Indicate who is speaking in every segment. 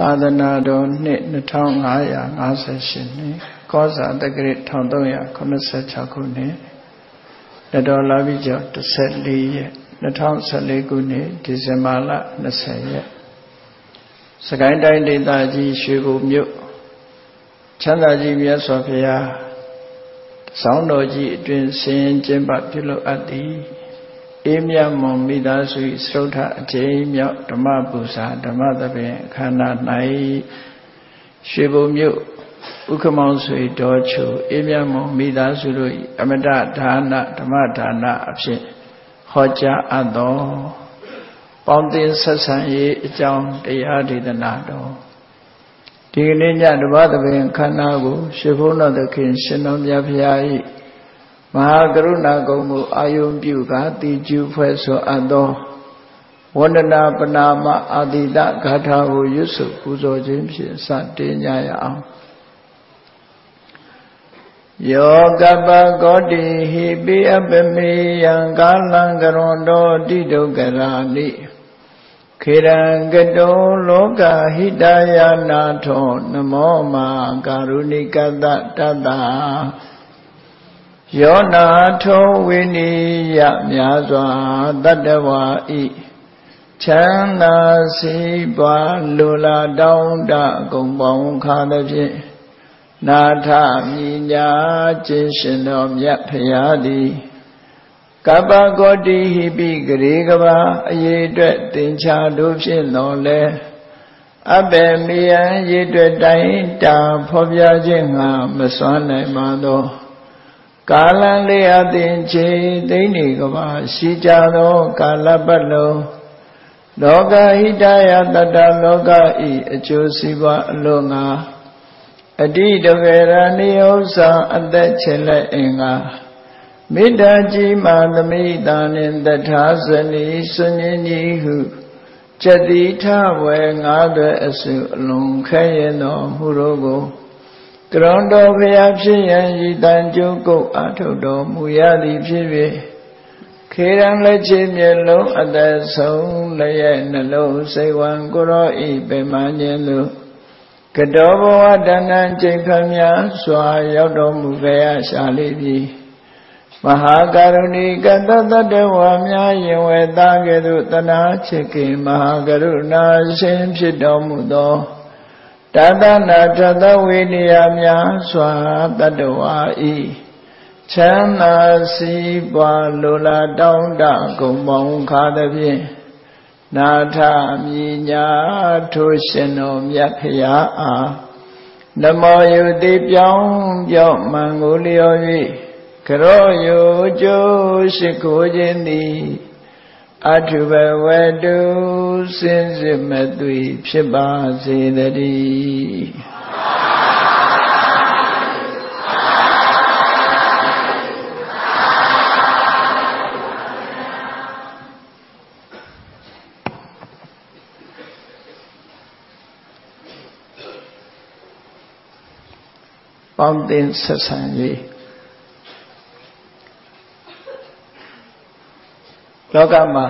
Speaker 1: သာသနာတော်နှစ်2558နှစ်ကောဇာတက္ကရာ1386ခုနှစ်လက်တော်လာပြီးကျော်14ရက်2014ခုနှစ်ဒီဇင်ဘာလ20ရက်စကိုင်းတိုင်းဒေသကြီးရွှေဘိုမြို့ချမ်းသာကြီးမြတ်စွာဘုရားဆောင်းတော်ကြီးအတွင်ဆင်းကျင်းပပြုလုပ်အပ်သည်အေးမြတ်မွန်မိသားစုစရုထအကျိန်မြောက်ဓမ္မပူဇာဓမ္မသဘင်အခမ်းအနား၌ရွှေဘုံမြို့ဥက္ကမောင်ဆွေတော်ချိုအေးမြတ်မွန်မိသားစုတို့၏အမတဒါနဓမ္မဒါနအဖြစ်ဟောကြားအပ်သောပေါင်းသင်းဆက်ဆံရေးအကြောင်းတရားဒေသနာတော်ဒီကနေ့ညဓမ္မသဘင်အခမ်းအနားကိုရွှေဘုံတော်သခင်ရှင်တော်မြတ်ဖျား၏မဟာကရုဏာကုံကိုအာယုံပြုကာတိကျူဖွဲ့ဆိုအပ်သောဝန္ဒနာပနာမအာတိတဂါထာကိုရွတ်ဆိုပူဇော်ခြင်းဖြင့်စတင်ကြရအောင်ယောကပကောတိဟိပိအပမေယံကာလံကရွန်တောတိဒုက္ခရာနိခေရံကတောလောကဟိတယာနာထောနမောမာကာရုဏိကတတတယောနာထောဝိနိယမြာစွာတတ္တဝါဤချမ်းသာစီးပွားလူလာတောင်းတဂုံပေါင်းခါသည်ဖြင့်နာထမြညာခြင်းရှင်တော်မြတ်ဖရာသည်ကပ္ပကောတိဟိပိဂရေကဘာအရေးအတွက်သင်္ချာတို့ဖြင့်တော်လဲအဘေမေယံရေအတွက်တိုင်းတာဖော်ပြခြင်းငါမစွမ်းနိုင်ပါသောကာလံလေးအသင်ချေသိမ့်နေကဘာရှိကြသောကာလပတ်လုံးလောကဟိတယတတ္တလောကဤအကျိုးစီးပွားအလို့ငါအတိတဝေရဏိဥ္စာအသက်ချေလက်အင်္ဂါမေတ္တာကြီးမာသမိတာနှင့်တထာဇနီစွန်ရင်ကြီးဟုကျက်တိထဝေငါးသွဲအစုအလုံးခဲရင်တော်မူတော်ကိုကရွန်တော်ဘုရားဖြစ်ရန်ဤတန်ကျုပ်ကုတ်အထုတ်တော်မူရသည်ဖြစ်၍ခေရန်လက်ချေမျက်လုံးအသက်ဆုံးလည်းရဲ့နှလုံးစိတ်ဝံကိုရောဤပေမခြင်းသို့ကတောဘဝတဏ္ဍကျိန်ခမ်းများစွာရောက်တော်မူကြရရှာလိပြီမဟာကရုဏီကတတတ္တဝါများယင်ဝေသားကဲ့သို့တနာချစ်ခင်မဟာကရုဏာရှင်ဖြစ်တော်မူသောတသနာထသဝိနည်းများစွာတတ္တဝါဤချမ်းသာစီးပွားလိုလားတောင်းတဂုံပေါင်းခါသည်ဖြင့်နာထမြညာထိုရှင်တော်မြတ်ဖရာအားနမောယုတိပြောင်းပြော့မှန်ကိုလျော်၍ကရောယုကျိုးရှိခိုးခြင်းသည်အထုဘဝတုစင်စစ်မသွေဖြစ်ပါစေတည်းပေါင်းသင်းဆက်ဆံရေးလောကမှာ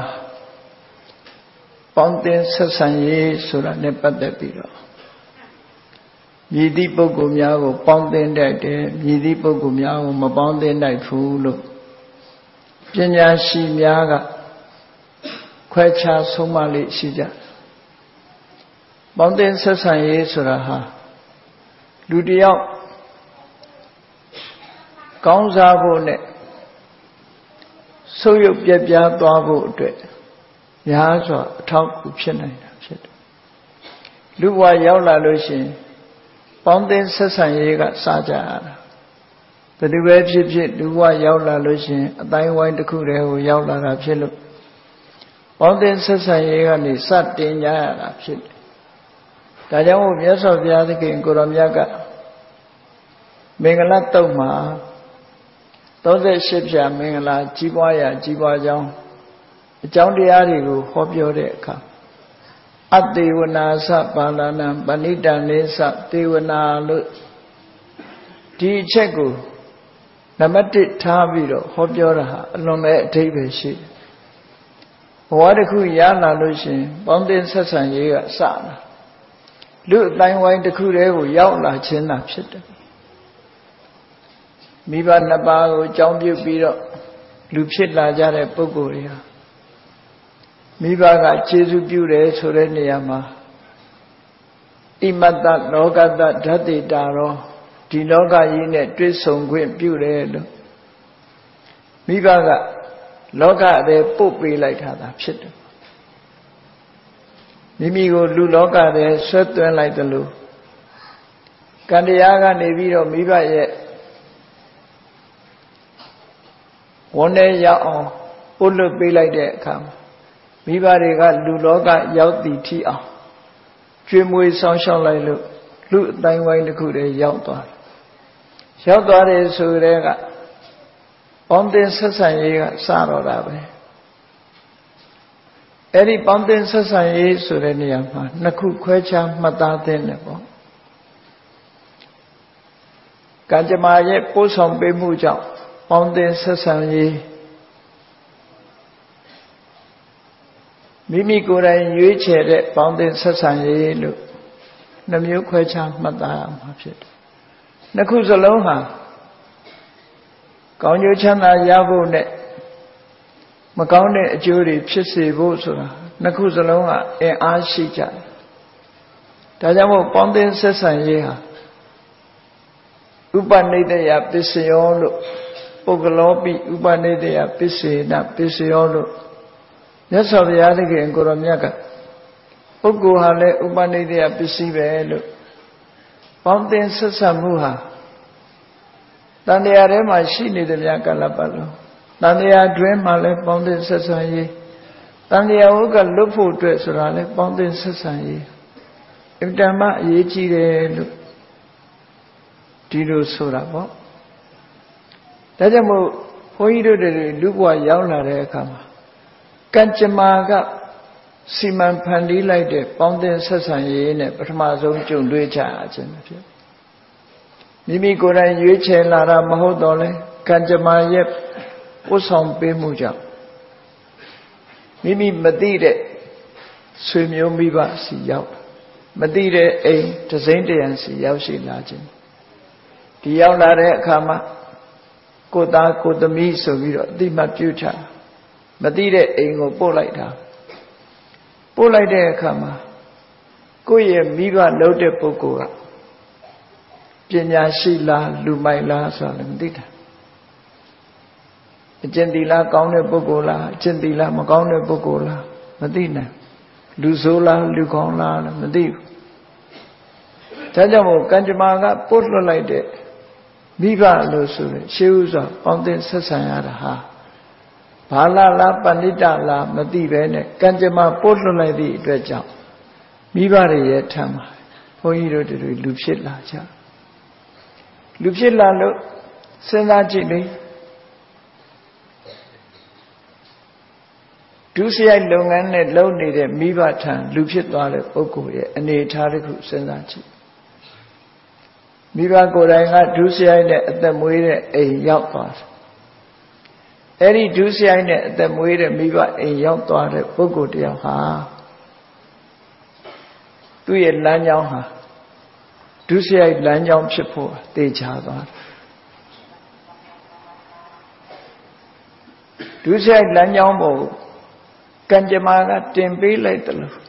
Speaker 1: ပေါင်းသင်းဆက်ဆံရေးဆိုတာနဲ့ပတ်သက်ပြီးတော့မြည်သည့်ပုဂ္ဂိုလ်များကိုပေါင်းသင်းတတ်တယ်မြည်သည့်ပုဂ္ဂိုလ်များကိုမပေါင်းသင်းနိုင်ဘူးလို့ပညာရှိများကခွဲခြားဆုံးမလေးရှိကြပေါင်းသင်းဆက်ဆံရေးဆိုတာဟာလူတစ်ယောက်ကောင်းစားဖို့နဲ့ဆုပ်ယုပ်ပြက်ပြားသွားဖို့အတွက်များစွာအထောက်အကူဖြစ်နိုင်တာဖြစ်တယ်လူဘဝရောက်လာလို့ရှိရင်ပေါင်းသင်းဆက်ဆံရေးကစကြရတာဘယ်သူပဲဖြစ်ဖြစ်လူဘဝရောက်လာလို့ရှိရင်အတိုင်းဝိုင်းတစ်ခုတည်းကိုရောက်လာတာဖြစ်လို့ပေါင်းသင်းဆက်ဆံရေးကနေစတင်ကြရတာဖြစ်တယ်ဒါကြောင့်မြတ်စွာဘုရားသခင်ကိုရောမြတ်ကမင်္ဂလာတုတ်မှာ38ဖြာမင်္ဂလာကြီးပွားရာကြီးပွားကြောင်းအကြောင်းတရားတွေကိုဟောပြောတဲ့အခါအတေဝနာသပါဠနံပဏိတံနေသတေဝနာလို့ဒီအချက်ကိုနံပါတ်1ထားပြီးတော့ဟောပြောတာဟာအလွန်ပဲအဓိပ္ပာယ်ရှိတယ်ဘဝတစ်ခုရလာလို့ရှိရင်ပေါင်းတင်ဆက်ဆံရေးကစတာလူအတိုင်းဝိုင်းတစ်ခုတည်းကိုရောက်လာခြင်းသာဖြစ်တယ်မိဘနှစ်ပါးကိုအကြောင်းပြုပြီးတော့လူဖြစ်လာကြတဲ့ပုဂ္ဂိုလ်တွေဟာမိဘကကျေးဇူးပြုတယ်ဆိုတဲ့နေရာမှာဣမတ္တလောကတ္တဓာတိတာရောဒီလောကကြီးနဲ့တွေ့ဆုံခွင့်ပြုတယ်လို့မိဘကလောကထဲပို့ပေးလိုက်တာဖြစ်တယ်မိမိကိုလူလောကထဲဆွဲသွင်းလိုက်တယ်လို့ကံတရားကနေပြီးတော့မိဘရဲ့ဝန်နဲ့ရောက်အောင်ပို့လွတ်ပေးလိုက်တဲ့အခါမှာမိဘတွေကလူလောကရောက်တည်ထီအောင်ကျွေးမွေးဆောင်ရှောက်လိုက်လို့လူအတိုင်းဝိုင်းတစ်ခုတည်းရောက်သွားတယ်ရောက်သွားတယ်ဆိုတဲ့ကပေါင်းတင်ဆက်ဆံရေးကစတော့တာပဲအဲ့ဒီပေါင်းတင်ဆက်ဆံရေးဆိုတဲ့နေရာမှာနှစ်ခုခွဲခြားမှတ်သားသင့်တယ်ပေါ့ကံကြမ္မာရဲ့ပို့ဆောင်ပေးမှုကြောင့်ပေါင်းတင်ဆက်ဆံရေးမိမိကိုယ်တိုင်ရွေးချယ်တဲ့ပေါင်းတင်ဆက်ဆံရေးလို့နှမျိုးခွဲခြားမှတ်သားရမှာဖြစ်တယ်နှစ်ခုစလုံးဟာကောင်းကျိုးချမ်းသာရဖို့နဲ့မကောင်းတဲ့အကျိုးတွေဖြစ်စေဖို့ဆိုတာနှစ်ခုစလုံးကအင်အားရှိကြတယ်ဒါကြောင့်မို့ပေါင်းတင်ဆက်ဆံရေးဟာဥပနိဒေယပစ္စယောလို့ပုဂ္ဂလောပိဥပနိဒေယပစ္စေနပစ္စယောလို့မြတ်စွာဘုရားသခင်ကိုရောမြတ်ကပုဂ္ဂိုလ်ဟာလည်းဥပနိဒေယပစ္စည်းပဲလို့ပေါင်းတင်ဆက်ဆံမှုဟာတန်တရားထဲမှာရှိနေတယ်များကာလပတ်လုံးတန်တရားတွင်မှလည်းပေါင်းတင်ဆက်ဆံရေးတန်တရားဟုတ်ကလွတ်ဖို့အတွက်ဆိုတာလည်းပေါင်းတင်ဆက်ဆံရေးအတ္တမအရေးကြီးတယ်လို့ဒီလိုဆိုတာပေါ့ဒါကြောင့်မို့ဘုန်းကြီးတို့တွေလူဘဝရောက်လာတဲ့အခါမှာကံကြမ္မာကစီမံဖန်တီးလိုက်တဲ့ပေါင်းတင်ဆက်ဆံရေးနဲ့ပထမဆုံးကြုံတွေ့ကြရခြင်းဖြစ်မိမိကိုယ်တိုင်ရွေးချယ်လာတာမဟုတ်တော့လဲကံကြမ္မာရဲ့ပို့ဆောင်ပေးမှုကြောင့်မိမိမသိတဲ့ဆွေမျိုးမိဘစီရောက်မသိတဲ့အိမ်တစိမ့်တရံစီရောက်ရှိလာခြင်းဒီရောက်လာတဲ့အခါမှာကိုသားကိုသမီးဆိုပြီးတော့အတိမတ်ပြုချမသိတဲ့အိမ်ကိုပို့လိုက်တာပို့လိုက်တဲ့အခါမှာကိုယ့်ရဲ့မိဘလုပ်တဲ့ပုဂ္ဂိုလ်ကပညာရှိလားလူမိုက်လားဆိုတာလည်းမသိတာအကျင့်သီလကောင်းတဲ့ပုဂ္ဂိုလ်လားအကျင့်သီလမကောင်းတဲ့ပုဂ္ဂိုလ်လားမသိနိုင်လူဆိုးလားလူကောင်းလားလည်းမသိဘူးဒါကြောင့်မို့ကံကြမ္မာကပို့လွှတ်လိုက်တဲ့မိဘလို့ဆိုရင်ရှေးဥစွာပေါင်းတင်ဆက်ဆံရတာဟာဘာလားပဏိတလားမသိပဲနဲ့ကံကြမ္မာပို့လွှတ်လိုက်သည့်အတွက်ကြောင့်မိဘတွေရဲ့ထံမှာဘုန်းကြီးတို့တွေလူဖြစ်လာကြလူဖြစ်လာလို့စဉ်းစားကြည့်လေဒုစရိုက်လုပ်ငန်းနဲ့လုပ်နေတဲ့မိဘထံလူဖြစ်သွားတဲ့ပုဂ္ဂိုလ်ရဲ့အနေအထားတစ်ခုစဉ်းစားကြည့်မိဘကိုယ်တိုင်ကဒုစရိုက်နဲ့အသက်မွေးတဲ့အိမ်ရောက်သွားတယ်အဲ့ဒီဒုစရိုက်နဲ့အသက်မွေးတဲ့မိဘအိမ်ရောက်သွားတဲ့ပုဂ္ဂိုလ်တယောက်ဟာသူ့ရဲ့လမ်းကြောင်းဟာဒုစရိုက်လမ်းကြောင်းဖြစ်ဖို့သေချာသွားတယ်ဒုစရိုက်လမ်းကြောင်းပေါ်ကံကြမ္မာကတင်ပေးလိုက်တယ်လို့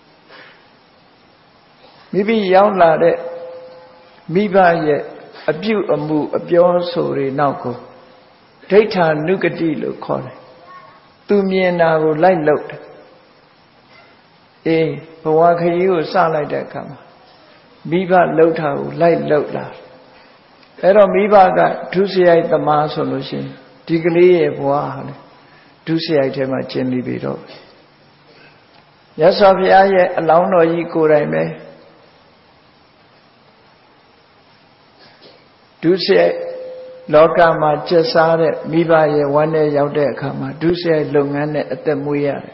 Speaker 1: မိရောက်လာတဲ့မိဘရဲ့အပြုအမူအပြောဆိုတွေနောက်ကိုဒိဋ္ဌာနုကတိလို့ခေါ်တယ်သူမြင်တာကိုလိုက်လုပ်တယ်အေးဘဝခရီးကိုစလိုက်တဲ့အခါမှာမိဘလှုပ်တာကိုလိုက်လှုပ်လာအဲ့တော့မိဘကဒုစရိုက်သမားဆိုလို့ရှိရင်ဒီကလေးရဲ့ဘဝဟာလေဒုစရိုက်ထဲမှာကျင်နေပြီတော့မြတ်စွာဘုရားရဲ့အလောင်းတော်ကြီးကိုယ်တိုင်ပဲဒုစရိုက်လောကမှာကျက်စားတဲ့မိဘရဲ့ဝမ်းနဲ့ရောက်တဲ့အခါမှာဒုစရိုက်လုပ်ငန်းနဲ့အသက်မွေးရတယ်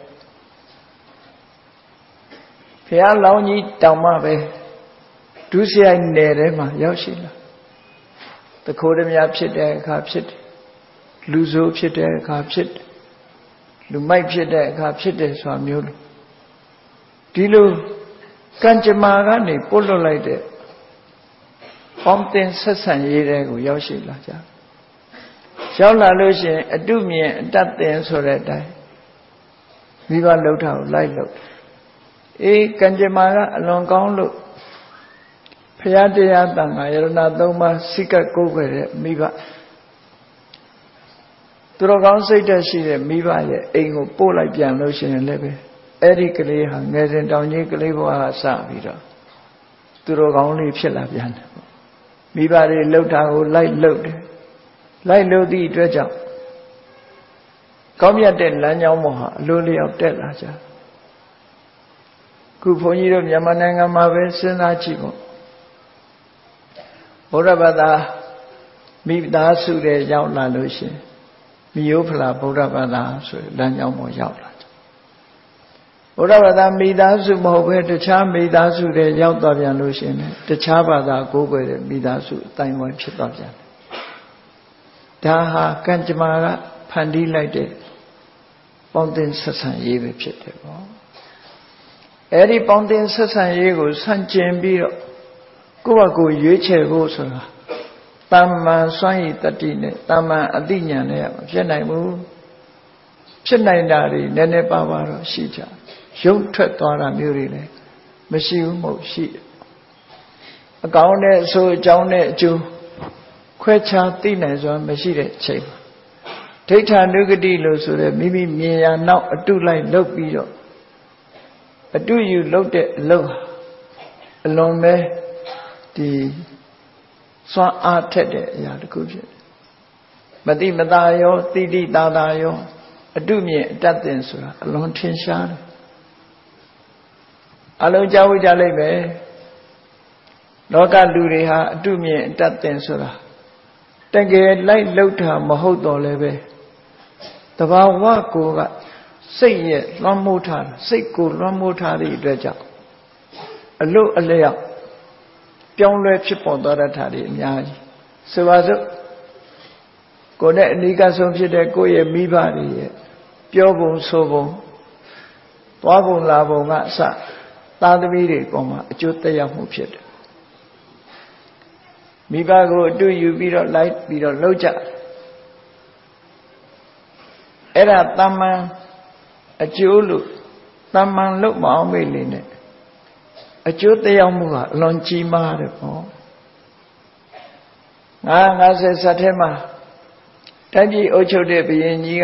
Speaker 1: ဘုရားလောင်းကြီးတောင်မှပဲဒုစရိုက်နယ်ထဲမှာရောက်ရှိလာတခိုးဓမြဖြစ်တဲ့အခါဖြစ်တယ်လူဆိုးဖြစ်တဲ့အခါဖြစ်တယ်လူမိုက်ဖြစ်တဲ့အခါဖြစ်တယ်ဆိုတာမျိုးလို့ဒီလိုကံကြမ္မာကနေပို့လွတ်လိုက်တဲ့ပေါင်းတင်ဆက်ဆံရေးတွေကိုရောက်ရှိလာကြရောက်လာလို့ရှိရင်အတုမြင်အတတ်သင်ဆိုတဲ့အတိုင်းမိဘလှုပ်တာကိုလိုက်လို့အေးကံကြမ္မာကအလွန်ကောင်းလို့ဘုရားတရားတန်ခါယရဏသုံးပါးစိကတ်ကိုးကွယ်တဲ့မိဘသူတော်ကောင်းစိတ်ဓာတ်ရှိတဲ့မိဘရဲ့အိမ်ကိုပို့လိုက်ပြန်လို့ရှိရင်လည်းပဲအဲ့ဒီကလေးဟာငယ်စဉ်တောင်ကြီးကလေးဘဝကစပြီးတော့သူတော်ကောင်းလေးဖြစ်လာပြန်တယ်မိဘတွေလှုပ်တာကိုလိုက်လှုပ်တယ်လိုက်လှုပ်သည့်အတွက်ကြောင့်ကောင်းမြတ်တဲ့လမ်းကြောင်းပေါ်ဟာအလိုလျောက်တက်လာကြခုဘုန်းကြီးတို့မြန်မာနိုင်ငံမှာပဲစဉ်းစားကြည့်ပေါ့ဘုရားဘာသာမိသားစုတွေရောက်လာလို့ရှိရင်မိယိုဖလာဘုရားဘာသာဆိုလမ်းကြောင်းပေါ်ရောက်လာတယ်ဘုရားဘာသာမိသားစုမဟုတ်ဘဲတခြားမိသားစုတွေရောက်သွားပြန်လို့ရှိရင်တခြားဘာသာကိုးကွယ်တဲ့မိသားစုအတိုင်းဝိုင်းဖြစ်သွားပြန်တယ်ဒါဟာကံကြမ္မာကဖန်တီးလိုက်တဲ့ပေါင်းတင်ဆက်ဆံရေးပဲဖြစ်တယ်ပေါ့အဲ့ဒီပေါင်းတင်ဆက်ဆံရေးကိုဆန့်ကျင်ပြီးတော့ကိုယ့်ဘာကိုရွေးချယ်ဖို့ဆိုတာတမ္မာစွမ်းရည်တတိနဲ့တမ္မာအသိဉာဏ်နဲ့မဖြစ်နိုင်ဘူးဖြစ်နိုင်တာတွေနည်းနည်းပါးပါးတော့ရှိကြရုပ်ထွက်သွားတာမျိုးတွေလည်းမရှိဘူးမဟုတ်ရှိအကောင်းနဲ့အဆိုးအကြောင်းနဲ့အကျိုးခွဲခြားသိနိုင်စွာမရှိတဲ့အချိန်မှာဒိဋ္ဌာနုဂတိလို့ဆိုတဲ့မိမိမြင်ရနောက်အတုလိုက်လုပ်ပြီးတော့အတုယူလုပ်တဲ့အလုပ်အလွန်ပဲဒီစွမ်းအားထက်တဲ့အရာတစ်ခုဖြစ်တယ်မတိမတာရောတိတိတာတာရောအတုမြင်အတတ်တင်ဆိုတာအလွန်ထင်ရှားတယ်အလုံးကြောက်ကြလိမ့်မယ်လောကလူတွေဟာအတုမြင်အတတ်တင်ဆိုတာတကယ်လိုက်လှုပ်တာမဟုတ်တော့လည်းပဲတဘာဝကိုကစိတ်ရဲ့လွှမ်းမိုးထားစိတ်ကိုလွှမ်းမိုးထားသည့်အတွက်ကြောင့်အလို့အလျောက်ပြောင်းလဲဖြစ်ပေါ်သွားတဲ့ဓာတ်တွေအများကြီးဆိုပါစို့ကိုယ်နဲ့အနိကဆုံးဖြစ်တဲ့ကိုယ့်ရဲ့မိဘတွေရဲ့ပြောပုံဆိုပုံသွားပုံလာပုံကအစသားသမီးတွေပေါ်မှာအကျိုးသက်ရောက်မှုဖြစ်တယ်မိဘကိုအတူယူပြီးတော့လိုက်ပြီးတော့လှုပ်ကြအဲ့ဒါတမန်အကျိုးလို့တမန်လို့မအောင်မေ့လေနဲ့အကျိုးသက်ရောက်မှုကအလွန်ကြီးမားတယ်ပေါ့50ဆက်ထဲမှာတိုင်းပြည်အုပ်ချုပ်တဲ့ဘုရင်ကြီးက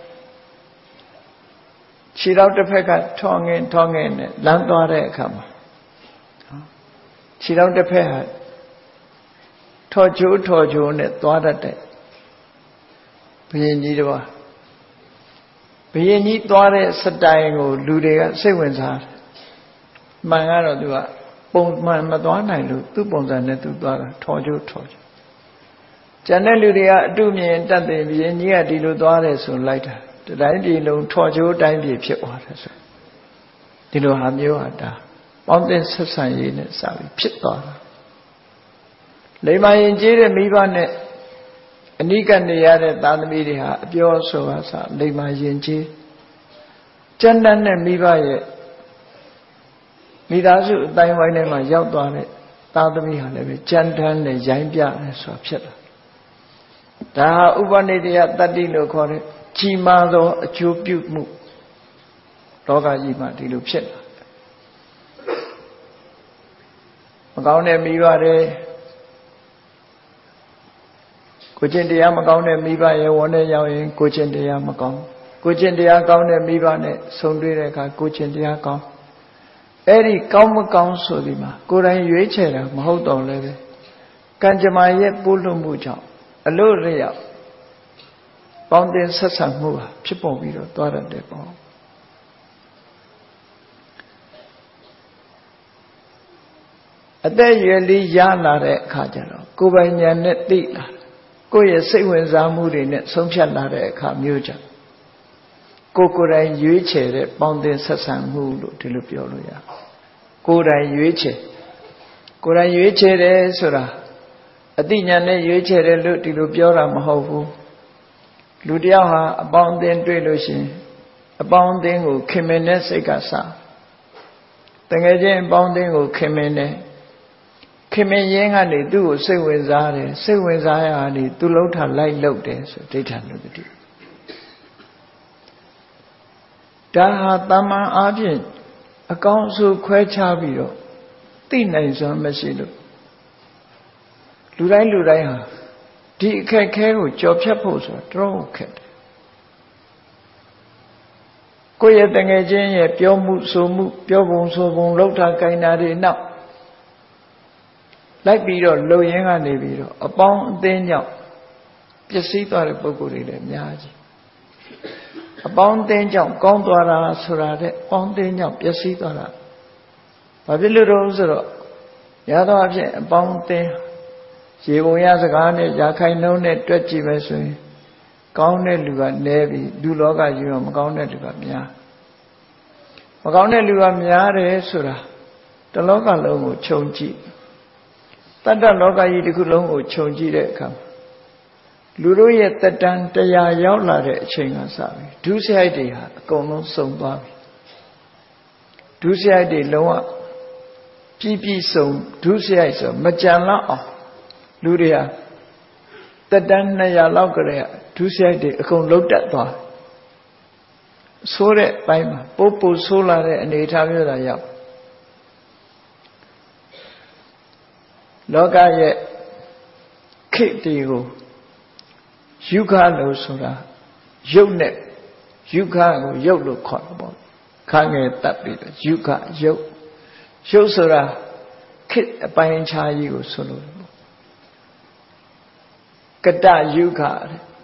Speaker 1: ခြေထောက်တစ်ဖက်ကထောငင်နဲ့လမ်းသွားတဲ့အခါမှာခြေထောက်တစ်ဖက်ဟာထောချိုးနဲ့သွားတတ်တဲ့ဘုရင်ကြီးတော့ဘုရင်ကြီးသွားတဲ့စတိုင်ကိုလူတွေကစိတ်ဝင်စားတယ်မှန်ကတော့သူကပုံမှန်မသွားနိုင်လို့သူ့ပုံစံနဲ့သူသွားတာထောချိုးကျန်တဲ့လူတွေကအတုမြင်တတ်တယ်ဘုရင်ကြီးကဒီလိုသွားတယ်ဆိုလိုက်တာတိုင်းပြည်လုံးထောချိုးတိုင်းပြည်ဖြစ်သွားတယ်ဆိုဒီလိုဟာမျိုးဟာဒါပေါင်းတင်ဆက်ဆံရေးနဲ့စပြီးဖြစ်သွားတာလိမ္မာရင်ကျေးတဲ့မိဘနဲ့အနိကနေရတဲ့သားသမီးတွေဟာအပြောဆိုပါစလိမ္မာရင်ကျေးကျန်တဲ့မိဘရဲ့မိသားစုအတိုင်းဝိုင်းထဲမှာရောက်သွားတဲ့သားသမီးဟာလည်းပဲကြမ်းတမ်းနဲ့ရိုင်းပြတယ်ဆိုတာဖြစ်လာဒါဟာဥပနိဒေယတတ္တိလို့ခေါ်တဲ့ကြီးမားသောအကျိုးပြုမှုလောကကြီးမှာဒီလိုဖြစ်လာမကောင်းတဲ့မိဘတွေကိုကျင့်တရားမကောင်းတဲ့မိဘရဲ့ဝန်နဲ့ရောက်ရင်ကိုကျင့်တရားမကောင်းကိုကျင့်တရားကောင်းတဲ့မိဘနဲ့ဆုံတွေ့တဲ့အခါကိုကျင့်တရားကောင်းအဲ့ဒီကောင်းမကောင်းဆိုဒီမှာကိုယ်တိုင်ရွေးချယ်တာမဟုတ်တော့လည်းပဲကံကြမ္မာရဲ့ပို့လွှတ်မှုကြောင့်အလို့လျောက်ပေါင်းတင်ဆက်ဆံမှုဟာဖြစ်ပေါ်ပြီးတော့သွားတတ်တယ်ပေါ့အသက်ရွယ်လေးရလာတဲ့အခါကျတော့ကိုယ်ပိုင်ဉာဏ်နဲ့သိလာကိုယ့်ရဲ့စိတ်ဝင်စားမှုတွေနဲ့ဆုံးဖြတ်လာတဲ့အခါမျိုးကြောင့်ကိုယ်တိုင်ရွေးချယ်တဲ့ပေါင်းတင်ဆက်ဆံမှုလို့ဒီလိုပြောလို့ရကိုယ်တိုင်ရွေးချယ်တယ်ဆိုတာအတိညာနဲ့ရွေးချယ်တယ်လို့ဒီလိုပြောတာမဟုတ်ဘူးလူတယောက်ဟာအပေါင်းအသင်းတွေ့လို့ရှိရင်အပေါင်းအသင်းကိုခင်မင်တဲ့စိတ်ကစတ ngài trên bóng tiếng của khi mình này khi mình yên ngàn thì tu của sư huynh giá ya thì tu lâu thả lại lâu đấy rồi đây thả lâu đấy đã hà tam á áp hiện ở con số khỏe cha bị rồi tin này sao mà xí được lù đáy hả đi khai của chọp chấp hồ rồi trâu khét cô ye tầng nghe trên ye biểu mũ số bông lâu thả cái nào đi nào lại bị rồi lâu yên ngàn này bị rồi ở bóng tên nhau biết sĩ tòa được bố cụ đi để nhà gì ở bóng tên trọng con tòa ra sửa ra đấy bóng tên nhau biết sĩ tòa ra và biết lưu đâu rồi nhà tòa biết bóng tên chỉ bố nhà sẽ cả này nhà khai nấu này tuyết chỉ về rồi con này lừa nè bị đủ lo cả gì mà con này lừa nhà mà con này lừa nhà đấy sửa ra đó lo cả lâu một chồng chị tất cả lo cái gì thì cứ lâu một chồng chị đấy không lưu đôi ye tất đàn tây giáo là đấy chuyện là sao thứ sai thì hả con nó sống qua thứ sai thì lâu à pi sống thứ sai rồi mà chẳng lo lưu đi à tất đàn này ya lâu cái đấy thứ sai thì không lâu đắt toa số đấy bay mà bố số là đấy anh ấy tham gia là giàu lo cái gì khi thì go yuga lo số ra yuk này yuga go yuk lo khó bỏ khá nghe tập đi yuga yuk số ra khi bay trái gì go số lo cái ta yuga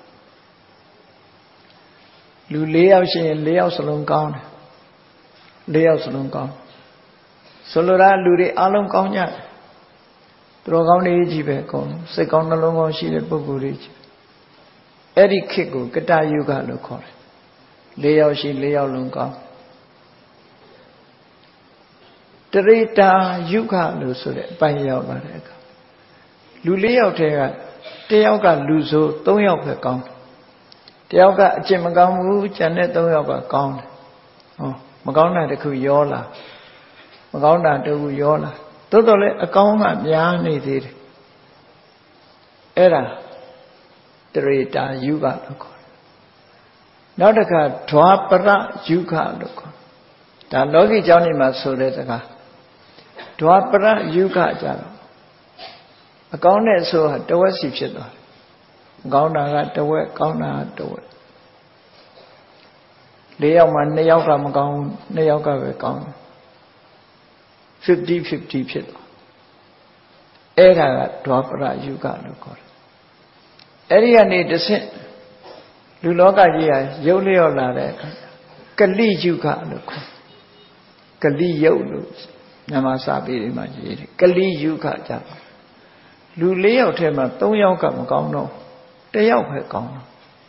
Speaker 1: lưu léo xin léo sông con léo sông con solo ra lưu đi áo lông con nhá rồi con đi chỉ về con sẽ con nó lông con xí để bố cụ đi Eric Kiko cái ta yoga lo khó léo xin léo lông con Trita yoga lo số đấy bay vào là đấy lưu léo thế à téo cả lưu số tối học phải con téo cả chỉ mà con muốn chân đấy tối học cả con mà con này thì cứ vô là mà con này thì cứ vô là tốt rồi đấy con mà nhà này thì ấy là Trita yoga lo khó nó được cả Dwapara yoga lo khó đã nói cái cháu này mà số đấy cả Dwapara yoga cháu con này số hạt đâu có xịt rồi con nào là đâu con nào đâu nếu mà nếu cả mà con nếu cả về con 50-50 ဖြစ်သွားအဲ့ဒါကဒွါပရယုဂလို့ခေါ်တယ်အဲ့ဒီကနေတစ်ဆင့်လူလောကကြီးဟာရုပ်လျော့လာတဲ့အခါကလိယုဂလို့ခေါ်ကလိယုတ်လို့မြန်မာစာပေတွေမှာရေးတယ်ကလိယုဂကြပါလူ၄ယောက်ထဲမှာ၃ယောက်ကမကောင်းတော့တစ်ယောက်ပဲကောင်းတော့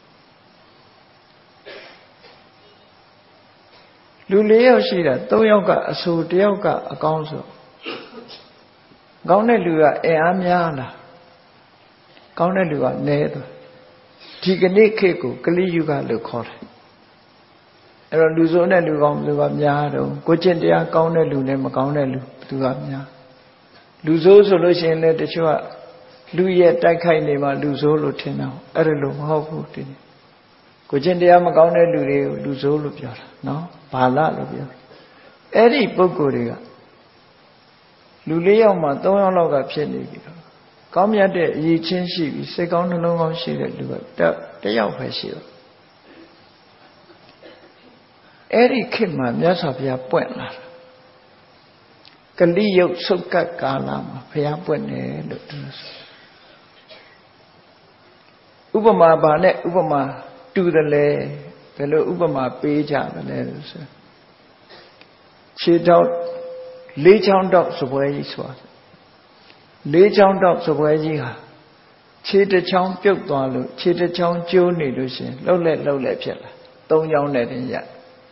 Speaker 1: လူ၄ယောက်ရှိတာ၃ယောက်ကအဆူတစ်ယောက်ကအကောင်းဆိုကောင်းတဲ့လူကအင်အားများလားကောင်းတဲ့လူကနည်းသွားဒီကနေ့ခေတ်ကိုကလိယုဂလို့ခေါ်တယ်အဲ့တော့လူဆိုးနဲ့လူကောင်းလူကများတော့ကိုကျင့်တရားကောင်းတဲ့လူနဲ့မကောင်းတဲ့လူသူကများလူဆိုးဆိုလို့ရှိရင်လည်းတချို့ကလူရဲ့တိုက်ခိုက်နေမှလူဆိုးလို့ထင်တော့အဲ့ဒါလို့မဟုတ်ဘူးဒီကိုကျင့်တရားမကောင်းတဲ့လူတွေကိုလူဆိုးလို့ပြောတာနော်ဘာလလို့ပြောအဲ့ဒီပုဂ္ဂိုလ်တွေကလူ၄ယောက်မှ၃ယောက်လောက်ကဖြစ်နေပြီတော့ကောင်းမြတ်တဲ့အရေးချင်းရှိပြီစိတ်ကောင်းနှလုံးကောင်းရှိတဲ့လူကတစ်ယောက်ပဲရှိတော့အဲ့ဒီခေတ်မှာမြတ်စွာဘုရားပွင့်လာတာကလိယုတ်ဆုတ်ကတ်ကာလမှာဘုရားပွင့်တယ်လို့သူဆိုဥပမာဘာနဲ့ဥပမာတူတယ်လေဘယ်လိုဥပမာပေးကြတယ်လဲဆိုခြေထောက်လေးချောင်းတောက်စပွဲကြီးဆိုတာလေးချောင်းတောက်စပွဲကြီးဟာခြေတစ်ချောင်းပြုတ်သွားလို့ခြေတစ်ချောင်းကျိုးနေလို့ရှင်လှုပ်လက်ဖြစ်လာ၃ချောင်းနဲ့တင်ရ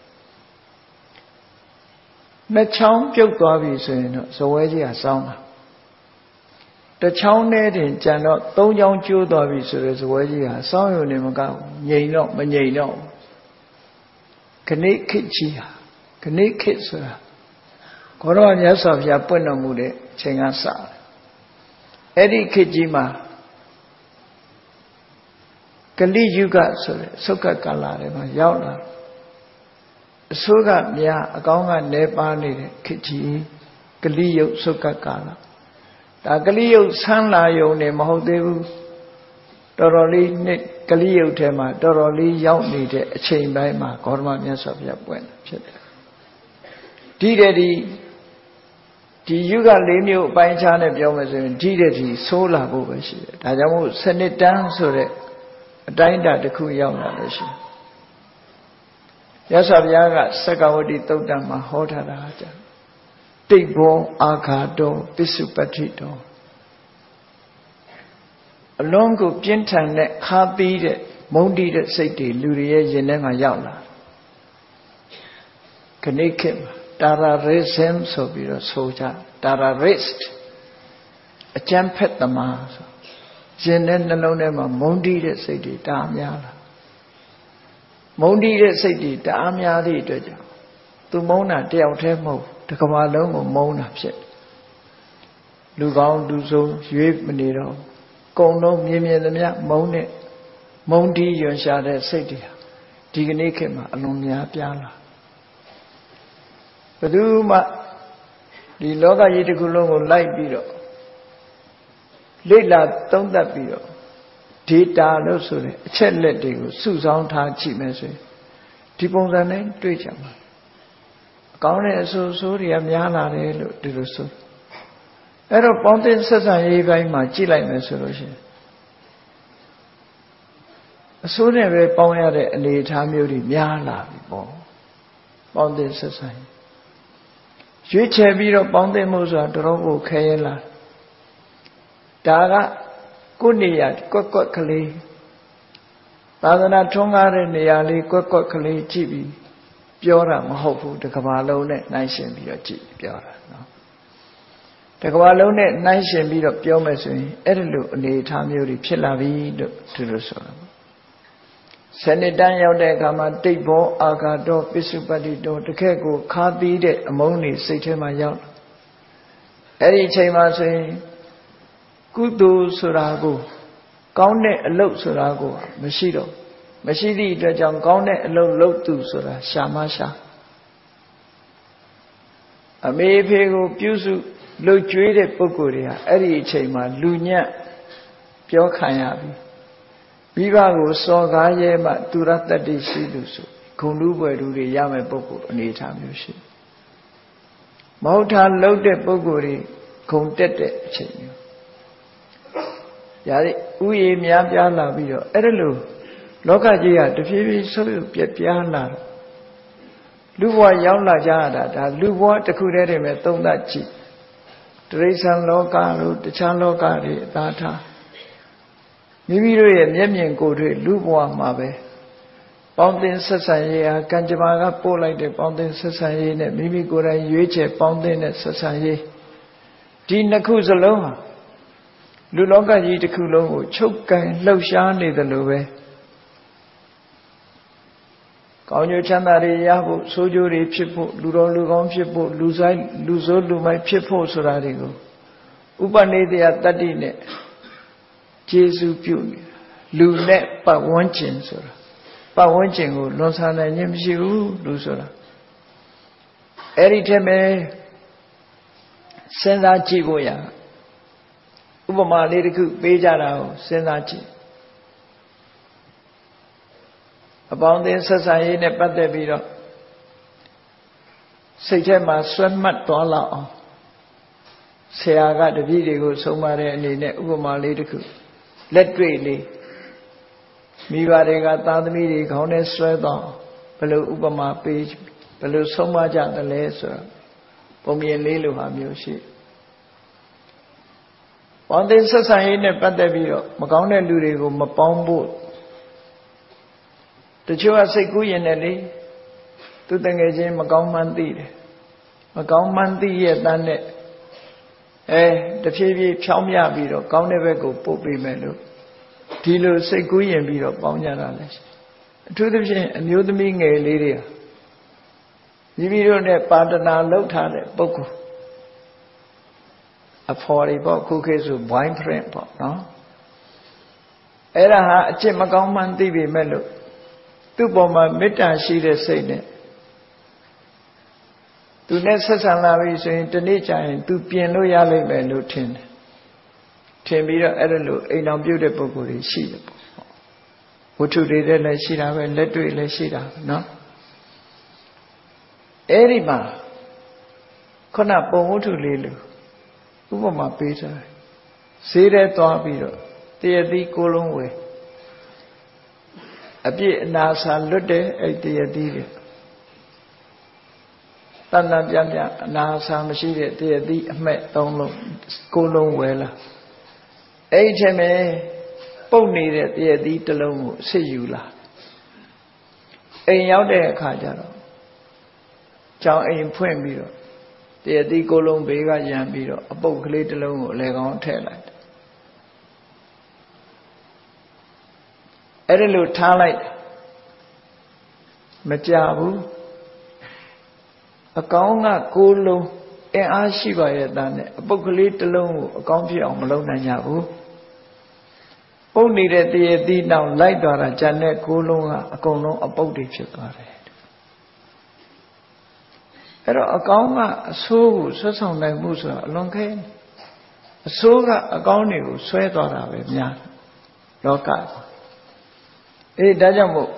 Speaker 1: နှစ်ချောင်းပြုတ်သွားပြီဆိုရင်တော့စပွဲကြီးဟာစောင်းတာတစ်ချောင်းနဲ့တင်ကြံတော့၃ချောင်းကျိုးသွားပြီဆိုတဲ့စပွဲကြီးဟာစောင်းရုံနဲ့မကဘူးငြိမ်တော့မငြိမ်တော့ခဏိခေတ်ကြီးဟာခဏိခေတ်ဆိုတာခေါ်တော့မြတ်စွာဘုရားပွင့်တော်မူတဲ့ချိန်ကစအဲ့ဒီခေတ်ကြီးမှာကလိယုဂဆိုတဲ့သုက္ကကာလတွေမှာရောက်လာအဆိုးကများအကောင်းကနေပါနေတဲ့ခေတ်ကြီးကလိယုတ်သုက္ကကာလဒါကလိယုတ်ဆန်းလာယုံနေမဟုတ်သေးဘူးတော်တော်လေးနှစ်ကလိယုတ်ထဲမှာတော်တော်လေးရောက်နေတဲ့အချိန်ပိုင်းမှာဂေါတမမြတ်စွာဘုရားပွင့်ဖြစ်တယ်ဒီတဲ့ဒီယုဂ၄မျိုးအပိုင်းခြားနဲ့ပြောမယ်ဆိုရင်ဒီတဲ့ဒီဆိုးလာဖို့ပဲရှိတယ်ဒါကြောင့်မို့စနစ်တန်းဆိုတဲ့အတိုင်းအတာတစ်ခုရောက်လာလို့ရှိရင်ရသော်ဘုရားကစက္ကဝတိသုတ်တံမှာဟောထားတာကြတိတ်ဘောအာဃာတောပစ္စုပတ္တိတောအလုံးကိုပြင်းထန်တဲ့ခါသီးတဲ့မုန်းတီးတဲ့စိတ်တွေလူတွေရဲ့ရင်ထဲမှာရောက်လာခဏိခေတ်မှာတာရာရစ်ဇမ်ဆိုပြီးတော့ဆိုကြတာရာရစ်အကျမ်းဖက်သမားဆိုရင်နဲ့နှလုံးထဲမှာမုန်းတီးတဲ့စိတ်တွေတအားများလာမုန်းတီးတဲ့စိတ်တွေတအားများသည့်အတွက်ကြောင့်သူမုန်းတာတယောက်တည်းမဟုတ်တကမ္ဘာလုံးကိုမုန်းတာဖြစ်လူကောင်းလူဆုံးရွေးမနေတော့ကုံလုံးမြင်မြင်သမျှမုန်းတဲ့မုန်းတီးရွံရှာတဲ့စိတ်တွေဒီကနေ့ခေတ်မှာအလွန်များပြားလာဘယ်သူမှဒီလောကကြီးတစ်ခုလုံးကိုလိုက်ပြီးတော့လေ့လာသုံးသပ်ပြီးတော့ data လို့ဆိုတဲ့အချက်လက်တွေကိုစုဆောင်းထားကြည့်မယ်ဆိုရင်ဒီပုံစံနဲ့တွေ့ကြမှာအကောင်းတဲ့အဆိုးဆိုးတွေကများလာတယ်လို့ဒီလိုဆိုအဲ့တော့ပေါင်းတင်ဆက်ဆံရေးပိုင်းမှာကြည့်လိုက်မယ်ဆိုလို့ရှိရင်အဆိုးနဲ့ပဲပေါင်းရတဲ့အနေအထားမျိုးတွေများလာပြီပေါ့ပေါင်းတင်ဆက်ဆံရေးရွေးချယ်ပြီးတော့ပေါင်းတင်မှုဆိုတာတော်တော်ကိုခဲရင်လာဒါကကိုယ်နေရာကွက်ကွက်ကလေးသာသနာထွန်းကားတဲ့နေရာလေးကွက်ကွက်ကလေးကြည့်ပြီးပြောတာမဟုတ်ဘူးတစ်ကမ္ဘာလုံးနဲ့နှိုင်းယှဉ်ပြီးတော့ကြည့်ပြောတာနော်တစ်ကမ္ဘာလုံးနဲ့နှိုင်းယှဉ်ပြီးတော့ပြောမယ်ဆိုရင်အဲ့ဒီလိုအနေအထားမျိုးတွေဖြစ်လာပြီလို့သူတို့ဆိုတာစနစ်တန်းရောက်တဲ့အခါမှာတိတ်ဘောအာဃာတောပစ္စုပတ္တိတောတခက်ကိုခါသီးတဲ့အမုန်းတွေစိတ်ထဲမှာရောက်အဲ့ဒီအချိန်မှာဆိုရင်ကုသိုလ်ဆိုတာကိုကောင်းတဲ့အလုပ်ဆိုတာကိုမရှိတော့မရှိသည့်အတွက်ကြောင့်ကောင်းတဲ့အလုပ်လုပ်သူဆိုတာရှာမရှာအမေဖေကိုပြုစုလှုပ်ကြွေးတဲ့ပုဂ္ဂိုလ်တွေဟာအဲ့ဒီအချိန်မှာလူညံ့ပြောခံရပြီမိဘကိုစော်ကားရဲမှသူရတ္တိရှိသူဆိုဂုဏ်လူပွဲလူတွေရမယ်ပုဂ္ဂိုလ်အနေထားမျိုးရှိမဟုတ်တာလှုပ်တဲ့ပုဂ္ဂိုလ်တွေဂုဏ်တက်တဲ့အချိန်မျိုးရာဥယေများပြားလာပြီးတော့အဲ့ဒါလို့လောကကြီးကတဖြည်းဖြည်းဆုပ်ယုပ်ပြက်ပြားလာတော့လူဘဝရောက်လာကြရတာဒါလူဘဝတစ်ခုတည်းတည်းပဲသုံးသပ်ကြည့်တိရစ္ဆာန်လောကတို့တခြားလောကတွေအသာထားမိမိတို့ရဲ့မျက်မြင်ကိုယ်တွေ့လူဘဝမှာပဲပေါင်းသင်ဆက်ဆံရေးဟာကံကြမ္မာကပို့လိုက်တဲ့ပေါင်းသင်ဆက်ဆံရေးနဲ့မိမိကိုယ်တိုင်ရွေးချယ်ပေါင်းသင်တဲ့ဆက်ဆံရေးဒီနှစ်ခုစလုံးဟာလူလောကကြီးတစ်ခုလုံးကိုချုပ်ကန်လှုပ်ရှားနေတယ်လို့ပဲကောင်းကျိုးချမ်းသာတွေရဖို့ဆိုးကျိုးတွေဖြစ်ဖို့လူတော်လူကောင်းဖြစ်ဖို့လူဆိုင်လူဆိုးလူမိုက်ဖြစ်ဖို့ဆိုတာတွေကိုဥပနိဒေယတတ္တိနဲ့ကျေစုပြုနေလူနဲ့ပတ်ဝန်းကျင်ဆိုတာပတ်ဝန်းကျင်ကိုလွန်ဆန်နိုင်ခြင်းမရှိဘူးလူဆိုတာအဲ့ဒီထက်ပဲစဉ်းစားကြည့်ဖို့ရဥပမာလေးတစ်ခုပေးကြတာကိုစဉ်းစားကြည့်အပေါင်းအသင်းဆက်ဆံရေးနဲ့ပတ်သက်ပြီးတော့စိတ်ထဲမှာဆွဲမှတ်သွားလောက်အောင်ဆရာကတပည့်တွေကိုဆုံးမတဲ့အနေနဲ့ဥပမာလေးတစ်ခုလက်တွေ့လေးမိဘတွေကသားသမီးတွေခေါင်းထဲဆွဲတော့ဘယ်လိုဥပမာပေးဘယ်လိုဆုံးမကြသလဲဆိုတော့ပုံမြင်လေးလိုဟာမျိုးရှိပေါင်းသင်းဆက်ဆံရေးနဲ့ပတ်သက်ပြီးတော့မကောင်းတဲ့လူတွေကိုမပေါင်းဖို့တချို့ကစိတ်ကူးရင်လည်းလေသူတငယ်ချင်းမကောင်းမှန်းသိတယ်မကောင်းမှန်းသိရဲ့တန်းနဲ့တဖြည်းဖြည်းဖြောင်းမြပြီးတော့ကောင်းတဲ့ဘက်ကိုပို့ပေးမယ်လို့ဒီလိုစိတ်ကူးရင်ပြီးတော့ပေါင်းကြတာလေအထူးသဖြင့်အမျိုးသမီးငယ်လေးတွေမိမိတို့နဲ့ပါဒနာလုပ်ထားတဲ့ပုဂ္ဂိုလ်အဖော်တွေပေါ့ခုခေတ်ဆို boyfriend ပေါ့နော်အဲ့ဒါဟာအကျင့်မကောင်းမှန်းသိပေမဲ့လို့သူ့ပေါ်မှာမေတ္တာရှိတဲ့စိတ်နဲ့သူနဲ့ဆက်ဆံလာပြီဆိုရင်တနေ့ကျရင်သူပြင်လို့ရလိမ့်မယ်လို့ထင်တယ်ထင်ပြီးတော့အဲ့ဒါလို့အိမ်တော်ပြုတ်တဲ့ပုဂ္ဂိုလ်တွေရှိတယ်ပေါ့ဝတ္ထုတွေလည်းရှိတာပဲလက်တွေ့လည်းရှိတာပဲနော်အဲ့ဒီမှာခုနပုံဝတ္ထုလေးလို့ဥပမာပေးထားတယ်ဈေးထဲသွားပြီးတော့တရသီးကိုလုံးဝယ်အပြည့်အနာစာလွတ်တဲ့အဲ့တရသီးတွေတဏ္ဍပြပြအနာစာမရှိတဲ့တရသီးအမှက်3လုံးကိုလုံးဝယ်လာအဲ့ဒီထဲမှာပုတ်နေတဲ့တရသီးတစ်လုံးကိုအစ်ယူလာအိမ်ရောက်တဲ့အခါကျတော့ကျောင်းအိမ်ဖွင့်ပြီးတော့တရသီးကိုလုံးဘေးကရံပြီးတော့အပုတ်ကလေးတစ်လုံးကိုအလဲကောင်းထည့်လိုက်အဲ့ဒါလို့ထားလိုက်မကြဘူးအကောင်းက6လုံးအင်အားရှိပါရဲ့သားနဲ့အပုတ်ကလေးတစ်လုံးကိုအကောင်းဖြစ်အောင်မလုပ်နိုင်ကြဘူးပုတ်နေတဲ့တရသီးနောက်လိုက်သွားတာဂျန်တဲ့6လုံးကအကုန်လုံးအပုတ်တွေဖြစ်သွားတယ်အဲ့တော့အကောင်းကအဆိုးကိုဆွဲဆောင်နိုင်မှုဆိုတာအလွန်ခဲအဆိုးကအကောင်းတွေကိုဆွဲသွားတာပဲများလောကအေးဒါကြောင့်မို့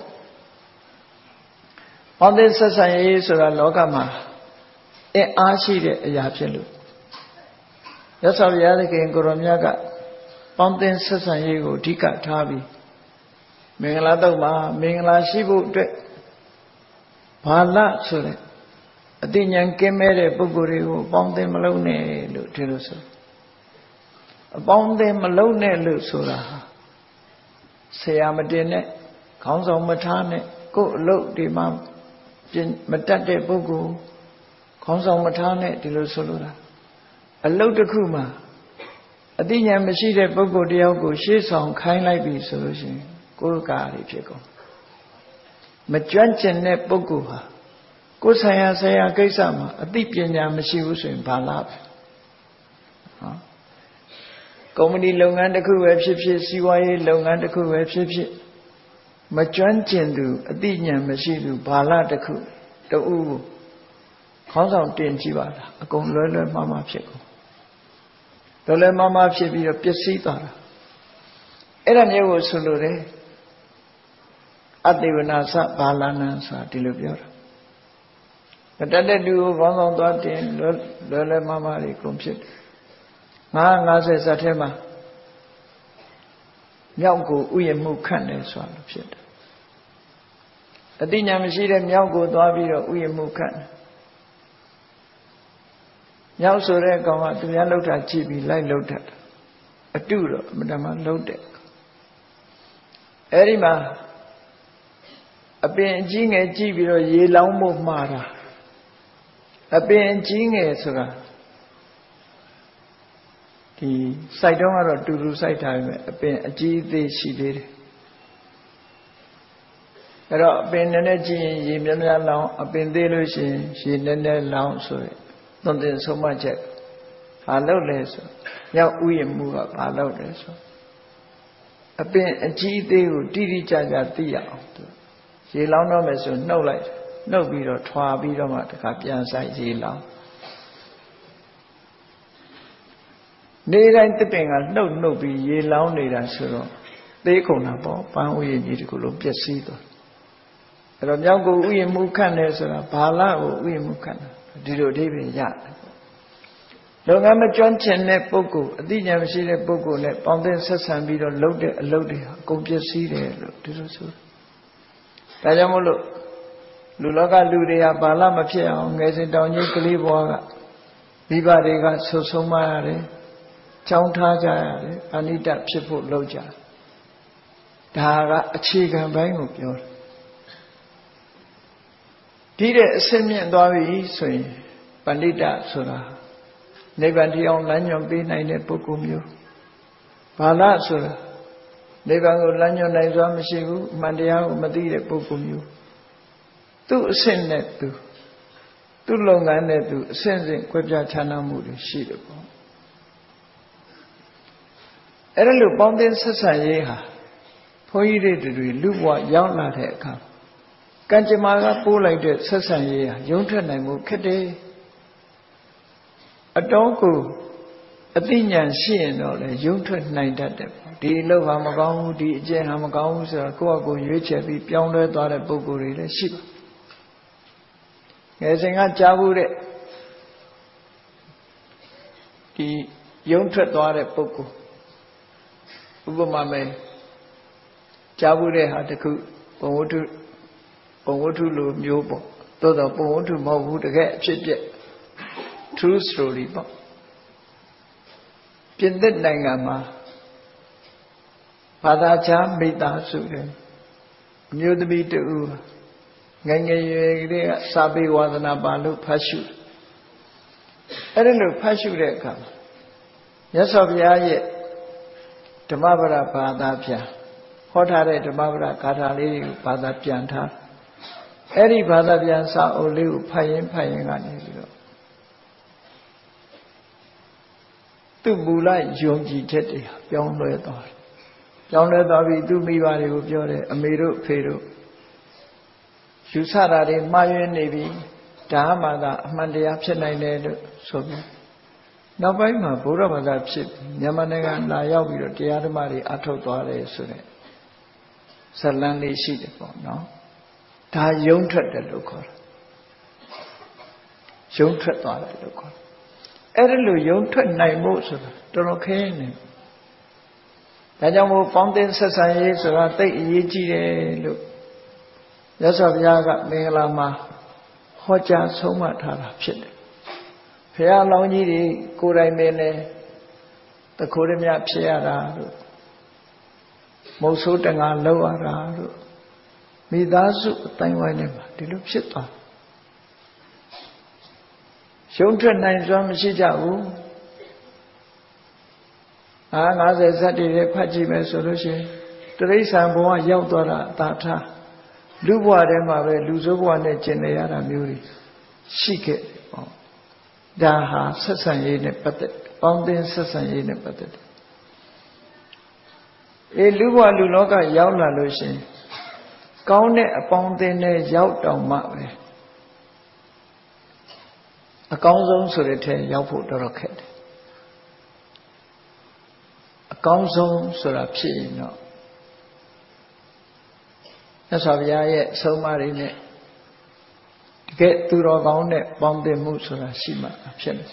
Speaker 1: ပေါင်းသင်းဆက်ဆံရေးဆိုတာလောကမှာအင်အားရှိတဲ့အရာဖြစ်လို့ရသော်ဘုရားသခင်ကိုရောမြတ်ကပေါင်းသင်းဆက်ဆံရေးကိုအဓိကထားပြီးမင်္ဂလာတုတ်မှာမင်္ဂလာရှိဖို့အတွက်ဘာလဆိုတဲ့အတိညာကင်းမဲ့တဲ့ပုဂ္ဂိုလ်တွေကိုပေါင်းသင်းမလုပ်နဲ့လို့ဒီလိုဆိုအပေါင်းအသင်းမလုပ်နဲ့လို့ဆိုတာဆရာမတင်နဲ့ခေါင်းဆောင်မထားနဲ့ကိုယ်အလုပ်ဒီမှာမတတ်တဲ့ပုဂ္ဂိုလ်ခေါင်းဆောင်မထားနဲ့ဒီလိုဆိုလို့တာအလုပ်တစ်ခုမှာအတိညာမရှိတဲ့ပုဂ္ဂိုလ်တယောက်ကိုရှေ့ဆောင်ခိုင်းလိုက်ပြီဆိုလို့ရှိရင်ကိုယ်ကာရီဖြစ်ကုန်မကျွမ်းကျင်တဲ့ပုဂ္ဂိုလ်ဟာကိုယ်ဆိုင်ရာကိစ္စမှာအသိပညာမရှိဘူးဆိုရင်ဘာလားပဲကုမ္ပဏီလုပ်ငန်းတစ်ခုပဲဖြစ်ဖြစ်စီးပွားရေးလုပ်ငန်းတစ်ခုပဲဖြစ်ဖြစ်မကျွမ်းကျင်သူအသိဉာဏ်မရှိသူဘာလတစ်ခုတူကိုခေါင်းဆောင်တင်ကြည့်ပါလားအကုန်လွယ်မှားဖြစ်ကုန်လွယ်မှားဖြစ်ပြီးတော့ပျက်စီးသွားတာအဲ့ဒါမျိုးကိုဆိုလိုတယ်အတေဝနာသဘာလနံဆိုတာဒီလိုပြောတာမတတ်တဲ့သူကိုခေါင်းဆောင်သွားတင်လွယ်မှားတွေကုန်ဖြစ်တယ်50ဇတ်ထဲမှာမြောက်ကိုဥယျာဉ်မှုခန့်တယ်ဆိုတာလို့ဖြစ်တယ်အတိညာမရှိတဲ့မြောက်ကိုသွားပြီးတော့ဥယျာဉ်မှုခန့်တယ်မြောက်ဆိုတဲ့ကောင်ကသူများလှုပ်တာကြည့်ပြီးလိုက်လှုပ်တတ်တယ်အတုတော့အမှန်တမ်းလှုပ်တယ်အဲ့ဒီမှာအပင်အကြီးငယ်ကြည့်ပြီးတော့ရေလောင်းဖို့မှားတာအပင်အကြီးငယ်ဆိုတာဒီစိုက်တော့ကတော့တူတူစိုက်ထားပြီအပင်အကြီးအသေးရှိသေးတယ်အဲ့တော့အပင်နည်းနည်းကြည့်ရင်ရေများများလောင်းအပင်သေးလို့ရှိရင်ရေနည်းနည်းလောင်းဆိုရင်သွန်သင်ဆုံးမချက်ဘာလုပ်လဲဆိုရောက်ဥယျာဉ်မှုကဘာလုပ်လဲဆိုအပင်အကြီးအသေးကိုတိတိကျကျသိရအောင်သူရေလောင်းတော့မယ်ဆိုနှုတ်လိုက်နှုတ်ပြီးတော့ထွာပြီးတော့မှတခါပြန်ဆိုင်ရေလောင်းနေတိုင်းတစ်ပင်ကနှုတ်ပြီးရေလောင်းနေတာဆိုတော့သေးကုန်တာပေါ့ပန်းဥယျာဉ်ကြီးတခုလုံးပျက်စီးသွားအဲ့တော့မြောက်ကိုဥယျာဉ်မှုခန့်တယ်ဆိုတာဘာလကိုဥယျာဉ်မှုခန့်တာဒီလိုအဓိပ္ပာယ်ရတယ်လုပ်ငန်းမကျွမ်းကျင်တဲ့ပုဂ္ဂိုလ်အသိဉာဏ်မရှိတဲ့ပုဂ္ဂိုလ်နဲ့ပေါင်းသင်းဆက်ဆံပြီးတော့လုပ်တဲ့အလုပ်တွေအကုန်ပျက်စီးတယ်လို့ဒီလိုဆိုဒါကြောင့်မို့လို့လူလောကလူတွေကဘာလမဖြစ်အောင်ငယ်စဉ်တောင်ကြီးကလေးဘွားကမိဘတွေကဆုဆုံးမရတယ်ကြောင်းထားကြရတယ်အနိတဖြစ်ဖို့လုပ်ကြဒါကအခြေခံပိုင်းကိုပြောတယ်ဒီတဲ့အစစ်မြင့်သွားပြီဆိုရင်ပဏိတဆိုတာနိဗ္ဗာန်တရားလမ်းညွှန်ပေးနိုင်တဲ့ပုဂ္ဂိုလ်မျိုးဘာလဆိုတာနိဗ္ဗာန်ကိုလမ်းညွှန်နိုင်စွာမရှိဘူးအမှန်တရားကိုမသိတဲ့ပုဂ္ဂိုလ်မျိုးသူ့အစစ်နဲ့သူသူ့လုပ်ငန်းနဲ့သူအဆင့်ဆင့်ကွဲပြားခြားနားမှုတွေရှိတယ်ပေါ့အဲ့ဒါလို့ပေါင်းသင်းဆက်ဆံရေးဟာဘုန်းကြီးတွေလူဘဝရောက်လာတဲ့အခါကံကြမ္မာကပိုးလိုက်တဲ့ဆက်ဆံရေးဟာရုံးထွက်နိုင်မှုခက်တယ်အတော်ကိုအသိဉာဏ်ရှိရင်တော့လေရုံးထွက်နိုင်တတ်တယ်ဒီအလုပ်ဟာမကောင်းဘူးဒီအကျင့်ဟာမကောင်းဘူးဆိုတော့ကိုယ့်အကိုရွေးချယ်ပြီးပြောင်းလဲသွားတဲ့ပုဂ္ဂိုလ်တွေလည်းရှိပါငယ်စဉ်ကကြားဘူးတဲ့ဒီရုံးထွက်သွားတဲ့ပုဂ္ဂိုလ်ဥပမာမယ်ကြားဘူးတဲ့ဟာတခုပုံဝတ္ထုလိုမျိုးပေါ့သို့တော့ပုံဝတ္ထုမဟုတ်ဘူးတကယ်အဖြစ်ပြက် true story ပေါ့ပြင်သစ်နိုင်ငံမှာဘာသာခြားမိသားစုတွေအမျိုးသမီးတူငယ်ငယ်ရွယ်ကလေးကစာပေဝါသနာပါလို့ဖတ်ရှုအဲ့ဒါလို့ဖတ်ရှုတဲ့အခါမြတ်စွာဘုရားရဲ့ဓမ္မပဒဘာသာပြန်ဟောထားတဲ့ဓမ္မပဒဂါထာလေးကိုဘာသာပြန်ထားအဲ့ဒီဘာသာပြန်စာအုပ်လေးကိုဖတ်ရင်ကနေပြီးတော့သူ့မူလယုံကြည်ချက်တွေပြောင်းလဲသွားတယ်ပြောင်းလဲသွားပြီးသူ့မိဘတွေကိုပြောတယ်အမေတို့အဖေတို့ယူဆတာတွေမှားယွင်းနေပြီဒါမှသာအမှန်တရားဖြစ်နိုင်တယ်လို့ဆိုပြီးနောက်ပိုင်းမှာဘုရားဘာသာဖြစ်မြန်မာနိုင်ငံလာရောက်ပြီးတော့တရားဓမ္မတွေအထောက်သွားတယ်ဆိုတဲ့ဇလန်းလေးရှိတယ်ပေါ့နော်ဒါယုံထွက်တယ်လို့ခေါ်တာယုံထွက်သွားတယ်လို့ခေါ်တယ်အဲ့ဒါလို့ယုံထွက်နိုင်ဖို့ဆိုတာတော်တော်ခဲနေဒါကြောင့်မို့ပေါင်းသင်းဆက်ဆံရေးဆိုတာသိအရေးကြီးတယ်လို့ရသော်ဘုရားကမင်္ဂလာမှာဟောကြားဆုံးမထားတာဖြစ်တယ်ဘုရားလောင်းကြီးတွေကိုယ်တိုင်ပင်လည်းတခိုးရမြဖြစ်ရတာလို့မုတ်ဆိုးတငါလောက်ရတာလို့မိသားစုအတိုင်းဝိုင်းထဲမှာဒီလိုဖြစ်သွားရုံးထွက်နိုင်စွမ်းမရှိကြဘူး50ဇတ်တွေဖတ်ကြည့်မယ်ဆိုလို့ရှိရင်တိရစ္ဆာန်ဘဝရောက်သွားတာအသာထားလူဘဝထဲမှာပဲလူဆိုးဘဝနဲ့ကျင်နေရတာမျိုးတွေရှိခဲ့ပေါ့ဒါဟာဆက်ဆံရေးနဲ့ပတ်သက်ပေါင်းသင်းဆက်ဆံရေးနဲ့ပတ်သက်တယ်လူဘဝလူလောကရောက်လာလို့ရှိရင်ကောင်းတဲ့အပေါင်းအသင်းနဲ့ရောက်တော့မှပဲအကောင်းဆုံးဆိုတဲ့ထဲရောက်ဖို့တော်တော်ခက်တယ်အကောင်းဆုံးဆိုတာဖြစ်ရင်တော့မြတ်စွာဘုရားရဲ့အဆုံးအမတွေနဲ့တကယ်သူတော်ကောင်းနဲ့ပေါင်းသင်းမှုဆိုတာရှိမှဖြစ်တယ်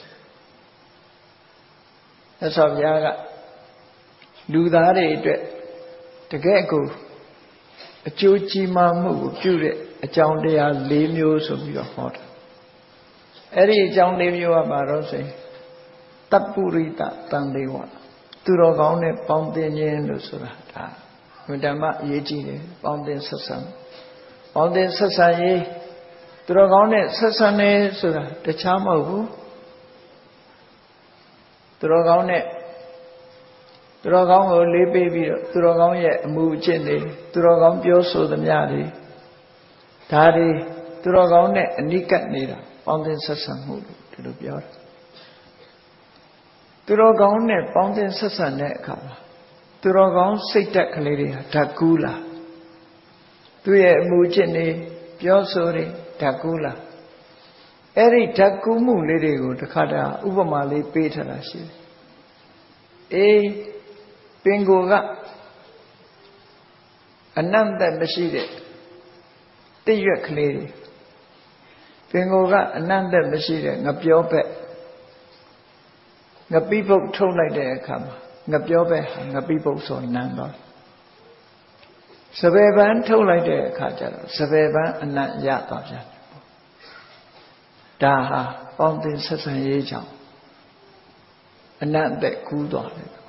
Speaker 1: မြတ်စွာဘုရားကလူသားတွေအတွက်တကယ်ကိုအကျိုးကြီးမားမှုကိုပြုတဲ့အကြောင်းတရား၄မျိုးဆိုပြီးတော့ဟောတာအဲ့ဒီအကြောင်း၄မျိုးကဘာလို့ဆိုရင်တပ္ပုရိတတန်လေးဝသူတော်ကောင်းနဲ့ပေါင်းသင်းခြင်းလို့ဆိုတာဒါဓမ္မအရေးကြီးတယ်ပေါင်းသင်းဆက်ဆံပေါင်းသင်းဆက်ဆံရေးသူတော်ကောင်းနဲ့ဆက်ဆံနေဆိုတာတခြားမဟုတ်ဘူးသူတော်ကောင်းနဲ့သူတော်ကောင်းကိုလေးပေးပြီးတော့သူတော်ကောင်းရဲ့အမှုအကျင့်တွေသူတော်ကောင်းပြောဆိုသမျှတွေဒါတွေသူတော်ကောင်းနဲ့အနိကပ်နေတာပေါင်းသင်းဆက်ဆံမှုလို့ဒီလိုပြောတယ်သူတော်ကောင်းနဲ့ပေါင်းသင်းဆက်ဆံတဲ့အခါမှာသူတော်ကောင်းစိတ်ဓာတ်ကလေးတွေဓာတ်ကူးလာသူရဲ့အမှုအကျင့်တွေပြောဆိုတွေဓာတ်ကူးလာအဲ့ဒီဓာတ်ကူးမှုလေးတွေကိုတစ်ခါတည်းဥပမာလေးပေးထားတာရှိတယ်ပင်ကိုကအနန္တမရှိတဲ့တိရွက်ကလေးတွေပင်ကိုကအနန္တမရှိတဲ့ငပြောဘက်ငပိပုတ်ထုတ်လိုက်တဲ့အခါမှာငပြောဘက်ဟာငပိပုတ်ဆိုနန်းသွားစပယ်ပန်းထုတ်လိုက်တဲ့အခါကျတော့စပယ်ပန်းအနတ်ရသွားပြန်ဒါဟာပေါင်းသင်းဆက်ဆံရေးကြောင့်အနတ်အသက်ကူးသွားတယ်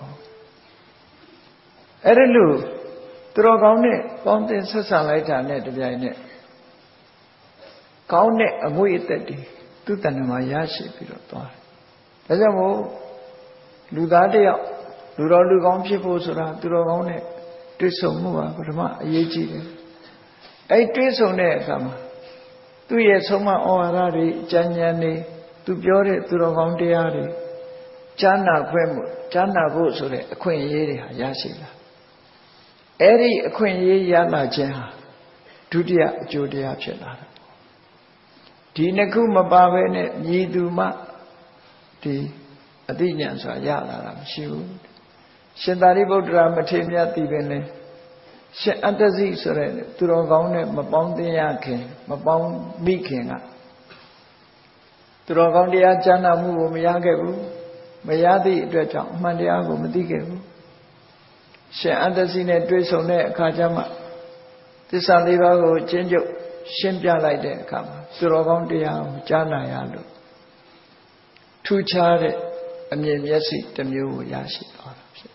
Speaker 1: အဲ့ဒါလို့သူတော်ကောင်းနဲ့ပေါင်းသင်းဆက်ဆံလိုက်တာနဲ့တပြိုင်နက်ကောင်းတဲ့အငွေအသက်တွေသူ့တဏ္ဍာမှာရရှိပြီးတော့သွားတယ်ဒါကြောင့်မို့လူသားတယောက်လူတော်လူကောင်းဖြစ်ဖို့ဆိုတာသူတော်ကောင်းနဲ့တွေ့ဆုံမှုပါပထမအရေးကြီးတယ်အဲ့တွေ့ဆုံတဲ့အခါမှာသူ့ရဲ့ဆုံးမဩဝါဒတွေအကြံဉာဏ်တွေသူပြောတဲ့သူတော်ကောင်းတရားတွေကြားနာခွင့်မှုကြားနာဖို့ဆိုတဲ့အခွင့်အရေးတွေဟာရရှိလာအဲ့ဒီအခွင့်အရေးရလာခြင်းဟာဒုတိယအကျိုးတရားဖြစ်လာတယ်ဒီနှစ်ခုမပါဘဲနဲ့မြည်သူမှဒီအသိဉာဏ်ဆိုတာရလာတာမရှိဘူးရှင်သာရိပုတ္တရာမထေရမြတ်သိပင်လေရှင်အတ္တဇိဆိုတဲ့သူတော်ကောင်းနဲ့မပေါင်းသင်းရခင်မပေါင်းမိခင်ကသူတော်ကောင်းတရားကြားနာမှုကိုမရခဲ့ဘူးမရသည့်အတွက်ကြောင့်အမှန်တရားကိုမသိခဲ့ဘူးရှင်အတ္တဇိနဲ့တွေ့ဆုံတဲ့အခါကျမှသစ္စာလေးပါးကိုကျင့်ကြုတ်ရှင်းပြလိုက်တဲ့အခါမှာသူတော်ကောင်းတရားကိုကြားနာရလို့ထူးခြားတဲ့အမြင်မျက်စိတစ်မျိုးကိုရရှိသွားတာဖြစ်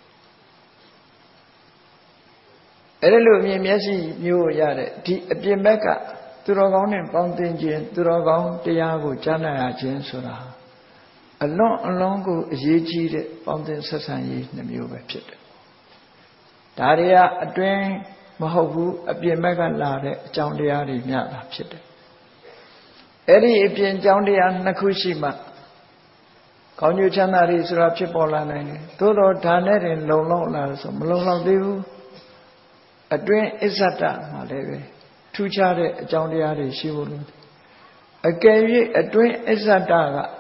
Speaker 1: အဲ့ဒီလိုအမြင်မျက်စိမျိုးကိုရတဲ့ဒီအပြင်ဘက်ကသူတော်ကောင်းနဲ့ပေါင်းသင်းခြင်းသူတော်ကောင်းတရားကိုကြားနာရခြင်းဆိုတာအလွန်အလွန်ကိုအရေးကြီးတဲ့ပေါင်းသင်းဆက်ဆံရေးနှမျိုးပဲဖြစ်တယ်ဒါတွေကအတွင်းမဟုတ်ဘူးအပြင်ဘက်ကလာတဲ့အကြောင်းတရားတွေများတာဖြစ်တယ်အဲ့ဒီအပြင်အကြောင်းတရားနှစ်ခုရှိမှကောင်းကျိုးချမ်းသာတွေဆိုတာဖြစ်ပေါ်လာနိုင်တယ်သို့တော့ဒါနဲ့တင်လုံလောက်လာဆိုမလုံလောက်သေးဘူးအတွင်းအစ္ဆဒမှာလည်းပဲထူးခြားတဲ့အကြောင်းတရားတွေရှိဖို့လို့အကယ်၍အတွင်းအစ္ဆဒ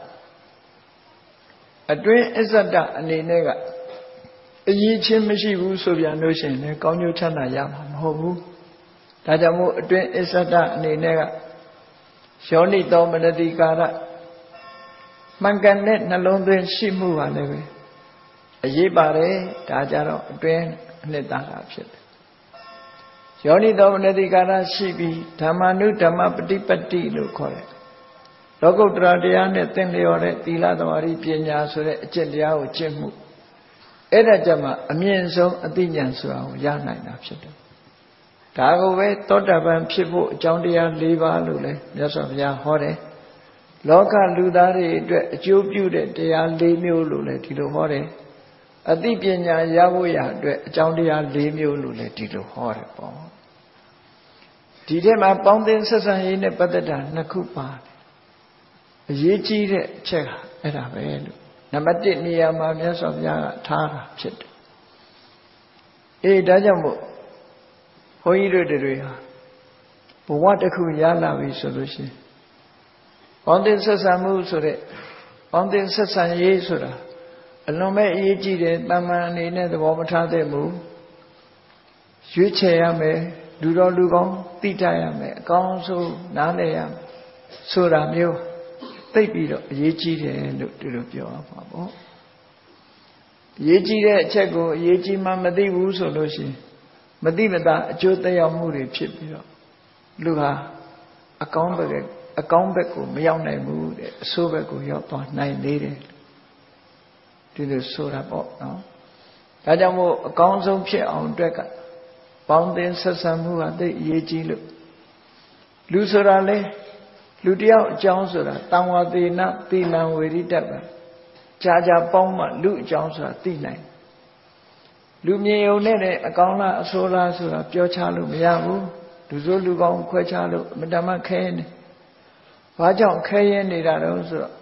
Speaker 1: အနေနဲ့ကအရေးချင်းမရှိဘူးဆိုပြန်လို့ရှိရင်လည်းကောင်းကျိုးချမ်းသာရမှာမဟုတ်ဘူးဒါကြောင့်မို့အတွင်းအစ္ဆဒအနေနဲ့ကယောနိသောမနတိကာရမှန်ကန်တဲ့နှလုံးသွင်းရှိမှုပါလည်းပဲအရေးပါတယ်ဒါကြတော့အတွင်းအနှစ်သာရဖြစ်တယ်ယောနိသောမနတိကာရရှိပြီးဓမ္မနုဓမ္မပฏิပတ်တိလို့ခေါ်တယ်လောကုတ္တရာတရားနဲ့သင်လျော်တဲ့သီလသမာဓိပညာဆိုတဲ့အကျင့်တရားကိုကျင့်မှုအဲ့ဒါကြမှာအမြင့်ဆုံးအသိဉာဏ်ဆိုတာကိုရနိုင်တာဖြစ်တယ်ဒါကိုပဲသောတာပန်ဖြစ်ဖို့အကြောင်းတရား၄ပါးလို့လည်းမြတ်စွာဘုရားဟောတယ်လောကလူသားတွေအတွက်အကျိုးပြုတဲ့တရား၄မျိုးလို့လည်းဒီလိုဟောတယ်အသိပညာရဖို့ရအတွက်အကြောင်းတရား၄မျိုးလို့လည်းဒီလိုဟောတယ်ပေါ့ဒီထဲမှာပေါင်းသင်းဆက်ဆံရေးနဲ့ပတ်သက်တာနှစ်ခုပါတယ်အရေးကြီးတဲ့အချက်ဟာအဲ့ဒါပဲလို့နံပါတ်1နေရာမှာမြတ်စွာဘုရားကထားတာဖြစ်တယ်ဒါကြောင့်မို့ဘုန်းကြီးတွေဟာဘဝတစ်ခုရလာပြီဆိုလို့ရှိရင်ပေါင်းသင်းဆက်ဆံမှုဆိုတဲ့ပေါင်းသင်းဆက်ဆံရေးဆိုတာအလွန်ပဲအရေးကြီးတယ်တမန်အနေနဲ့သဘောမထားသင့်ဘူးရွေးချယ်ရမယ်လူတော်လူကောင်းသိတတ်ရမယ်အကောင်းဆုံးနားလည်ရမယ်ဆိုတာမျိုးသိပြီးတော့အရေးကြီးတယ်လို့ဒီလိုပြောရမှာပေါ့အရေးကြီးတဲ့အချက်ကိုအရေးကြီးမှမသိဘူးဆိုလို့ရှိရင်မသိမသာအကျိုးသက်ရောက်မှုတွေဖြစ်ပြီးတော့လူဟာအကောင်းဘက်ကိုမရောက်နိုင်ဘူးတဲ့အဆိုးဘက်ကိုရောက်သွားနိုင်သေးတယ်ဒီလိုဆိုတာပေါ့နော်ဒါကြောင့်မို့အကောင်းဆုံးဖြစ်အောင်အတွက်ကပေါင်းသင်းဆက်ဆံမှုဟာသိအရေးကြီးလို့လူဆိုတာလေလူတယောက်အကြောင်းဆိုတာတံဝသေနသီလံဝေရိတ္တပဲကြာပေါင်းမှလူအကြောင်းဆိုတာသိနိုင်လူမြင်ုံနဲ့အကောင်းလားအဆိုးလားဆိုတာပြောချလို့မရဘူးလူဆိုးလူကောင်းခွဲခြားလို့အမတမခဲနေဘာကြောင့်ခဲရင်နေတာတော့ဆိုတော့